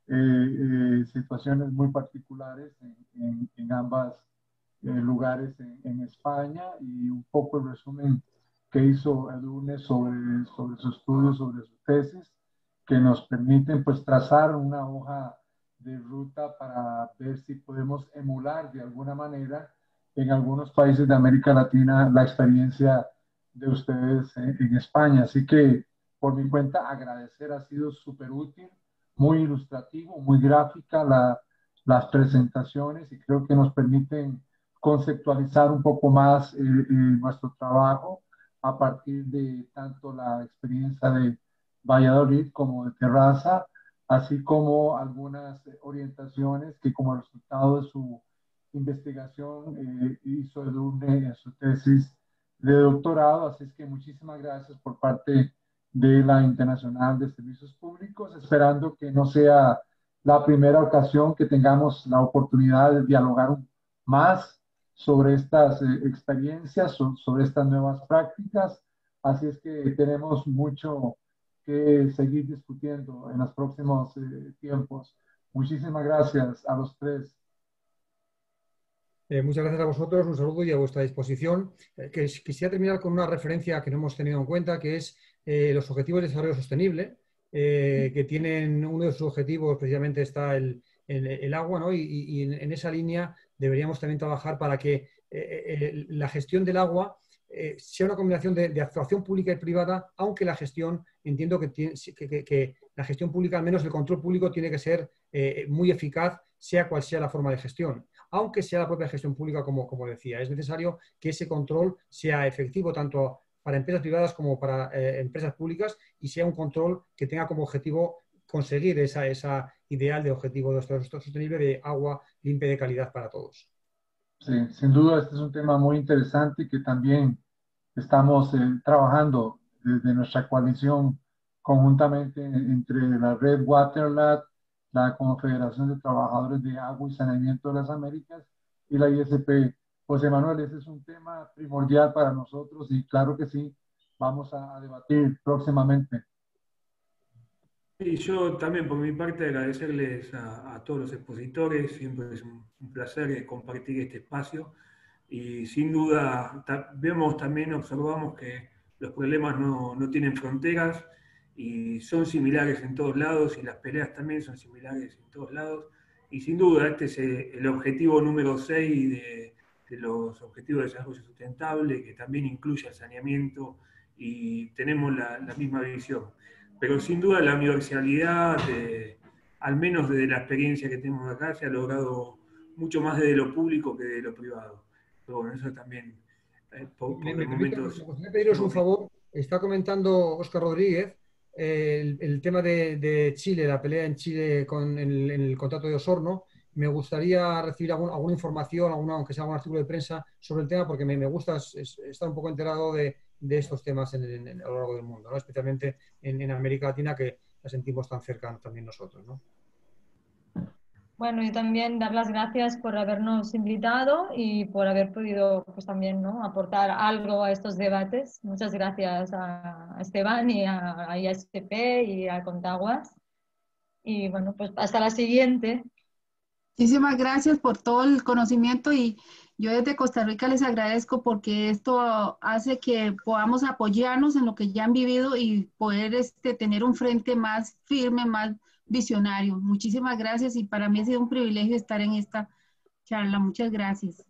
situaciones muy particulares en ambas lugares en España, y un poco el resumen que hizo Edurne sobre su estudio, sobre su tesis, que nos permiten pues trazar una hoja de ruta para ver si podemos emular de alguna manera en algunos países de América Latina la experiencia de ustedes en España. Así que por mi cuenta agradecer, ha sido súper útil, muy ilustrativo, muy gráfica las presentaciones, y creo que nos permiten conceptualizar un poco más nuestro trabajo a partir de tanto la experiencia de Valladolid como de Terrassa, así como algunas orientaciones que como resultado de su investigación hizo Edurne en su tesis de doctorado. Así es que muchísimas gracias por parte de la Internacional de Servicios Públicos, esperando que no sea la primera ocasión que tengamos la oportunidad de dialogar más sobre estas experiencias, sobre estas nuevas prácticas. Así es que tenemos mucho que seguir discutiendo en los próximos tiempos. Muchísimas gracias a los tres. Muchas gracias a vosotros, un saludo y a vuestra disposición. Quisiera terminar con una referencia que no hemos tenido en cuenta, que es los Objetivos de Desarrollo Sostenible, que tienen uno de sus objetivos, precisamente está el agua, ¿no? Y en esa línea deberíamos también trabajar para que la gestión del agua sea una combinación de actuación pública y privada, aunque la gestión, entiendo que la gestión pública, al menos el control público, tiene que ser muy eficaz, sea cual sea la forma de gestión. Aunque sea la propia gestión pública, como decía, es necesario que ese control sea efectivo tanto para empresas privadas como para empresas públicas, y sea un control que tenga como objetivo conseguir esa ideal de objetivo de desarrollo sostenible de agua limpia y de calidad para todos. Sí, sin duda este es un tema muy interesante que también estamos trabajando desde nuestra coalición conjuntamente entre la Red Waterlat, la Confederación de Trabajadores de Agua y Saneamiento de las Américas y la ISP. José Manuel, ese es un tema primordial para nosotros y claro que sí, vamos a debatir próximamente. Y yo también, por mi parte, agradecerles a todos los expositores. Siempre es un placer compartir este espacio. Y sin duda, observamos que los problemas no tienen fronteras y son similares en todos lados, y las peleas también son similares en todos lados. Y sin duda, este es el objetivo número 6 de los Objetivos de Desarrollo Sustentable, que también incluye el saneamiento, y tenemos la misma visión. Pero sin duda la universalidad, al menos desde la experiencia que tenemos acá, se ha logrado mucho más desde lo público que de lo privado. Pero bueno, eso también, Me gustaría pediros un favor. Está comentando Óscar Rodríguez el tema de Chile, la pelea en Chile en el contrato de Osorno. Me gustaría recibir alguna información, aunque sea algún artículo de prensa sobre el tema, porque me gusta estar un poco enterado de estos temas a lo largo del mundo, ¿no? Especialmente en América Latina, que la sentimos tan cerca también nosotros, ¿no? Bueno, y también dar las gracias por habernos invitado y por haber podido, pues también, ¿no?, aportar algo a estos debates. Muchas gracias a Esteban y a ISP y a Contaguas. Y bueno, pues hasta la siguiente. Muchísimas gracias por todo el conocimiento, y yo desde Costa Rica les agradezco porque esto hace que podamos apoyarnos en lo que ya han vivido y poder tener un frente más firme, más visionario. Muchísimas gracias, y para mí ha sido un privilegio estar en esta charla. Muchas gracias.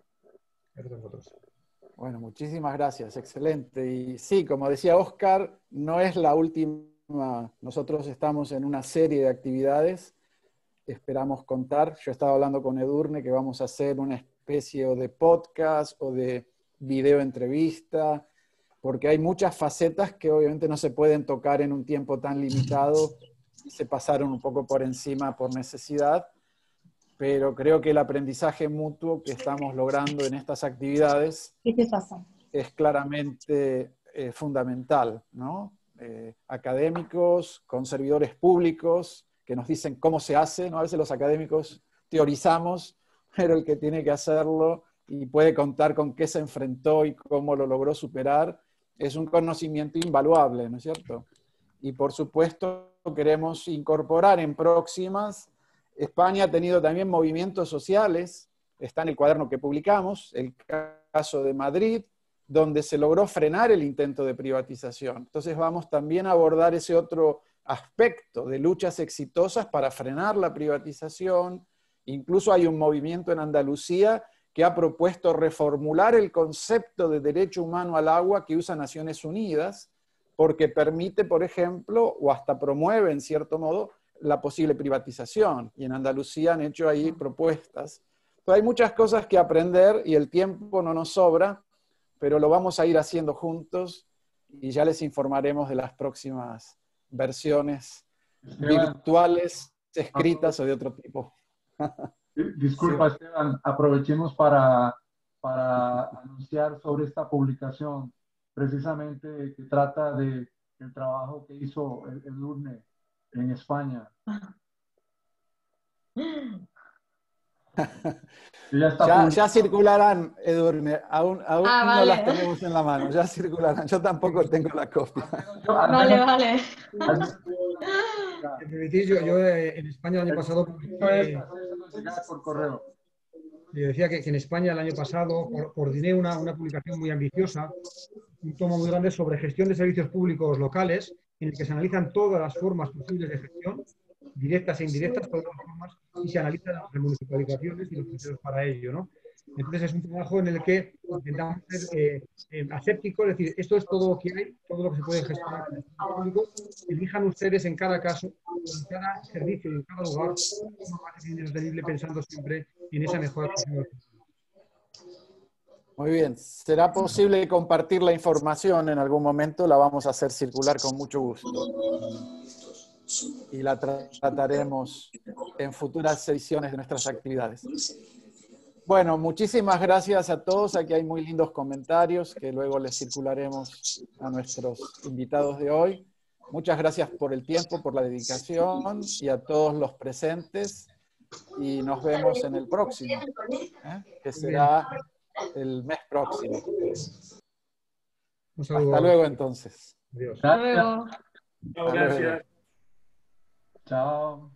Bueno, muchísimas gracias, excelente. Y sí, como decía Óscar, no es la última nosotros estamos en una serie de actividades, esperamos contar, yo estaba hablando con Edurne que vamos a hacer una especie de podcast o de video entrevista, porque hay muchas facetas que obviamente no se pueden tocar en un tiempo tan limitado, se pasaron un poco por encima por necesidad, pero creo que el aprendizaje mutuo que estamos logrando en estas actividades es claramente fundamental, ¿no? Académicos, con servidores públicos, que nos dicen cómo se hace, ¿no? A veces los académicos teorizamos, pero el que tiene que hacerlo y puede contar con qué se enfrentó y cómo lo logró superar, es un conocimiento invaluable, ¿no es cierto? Y por supuesto queremos incorporar en próximas. España ha tenido también movimientos sociales, está en el cuaderno que publicamos, el caso de Madrid, donde se logró frenar el intento de privatización. Entonces vamos también a abordar ese otro aspecto de luchas exitosas para frenar la privatización. Incluso hay un movimiento en Andalucía que ha propuesto reformular el concepto de derecho humano al agua que usa Naciones Unidas, porque permite, por ejemplo, o hasta promueve en cierto modo, la posible privatización. Y en Andalucía han hecho ahí propuestas. Entonces hay muchas cosas que aprender y el tiempo no nos sobra, pero lo vamos a ir haciendo juntos y ya les informaremos de las próximas versiones virtuales, escritas o de otro tipo. Disculpa, sí. Esteban, aprovechemos para anunciar sobre esta publicación, precisamente que trata del trabajo que hizo Edurne en España. Ya circularán, Edurne, aún vale. no las tenemos en la mano, ya circularán, yo tampoco tengo la copia. Vale. Yo en España el año pasado publiqué, por correo. Yo decía que en España el año pasado coordiné una publicación muy ambiciosa, un tomo muy grande sobre gestión de servicios públicos locales, en el que se analizan todas las formas posibles de gestión, directas e indirectas, todas las formas, y se analizan las remunicipalizaciones y los criterios para ello, ¿no? Entonces es un trabajo en el que intentamos ser asépticos, es decir, esto es todo lo que hay, todo lo que se puede gestionar en el servicio público. Elijan ustedes en cada caso, en cada servicio y en cada lugar, uno más indiscutible, pensando siempre en esa mejora. Muy bien, será posible compartir la información en algún momento, la vamos a hacer circular con mucho gusto. Y la trataremos en futuras ediciones de nuestras actividades. Bueno, muchísimas gracias a todos. Aquí hay muy lindos comentarios que luego les circularemos a nuestros invitados de hoy. Muchas gracias por el tiempo, por la dedicación y a todos los presentes. Y nos vemos en el próximo, que será el mes próximo. Hasta luego entonces. Adiós. Hasta luego. Gracias. Chao.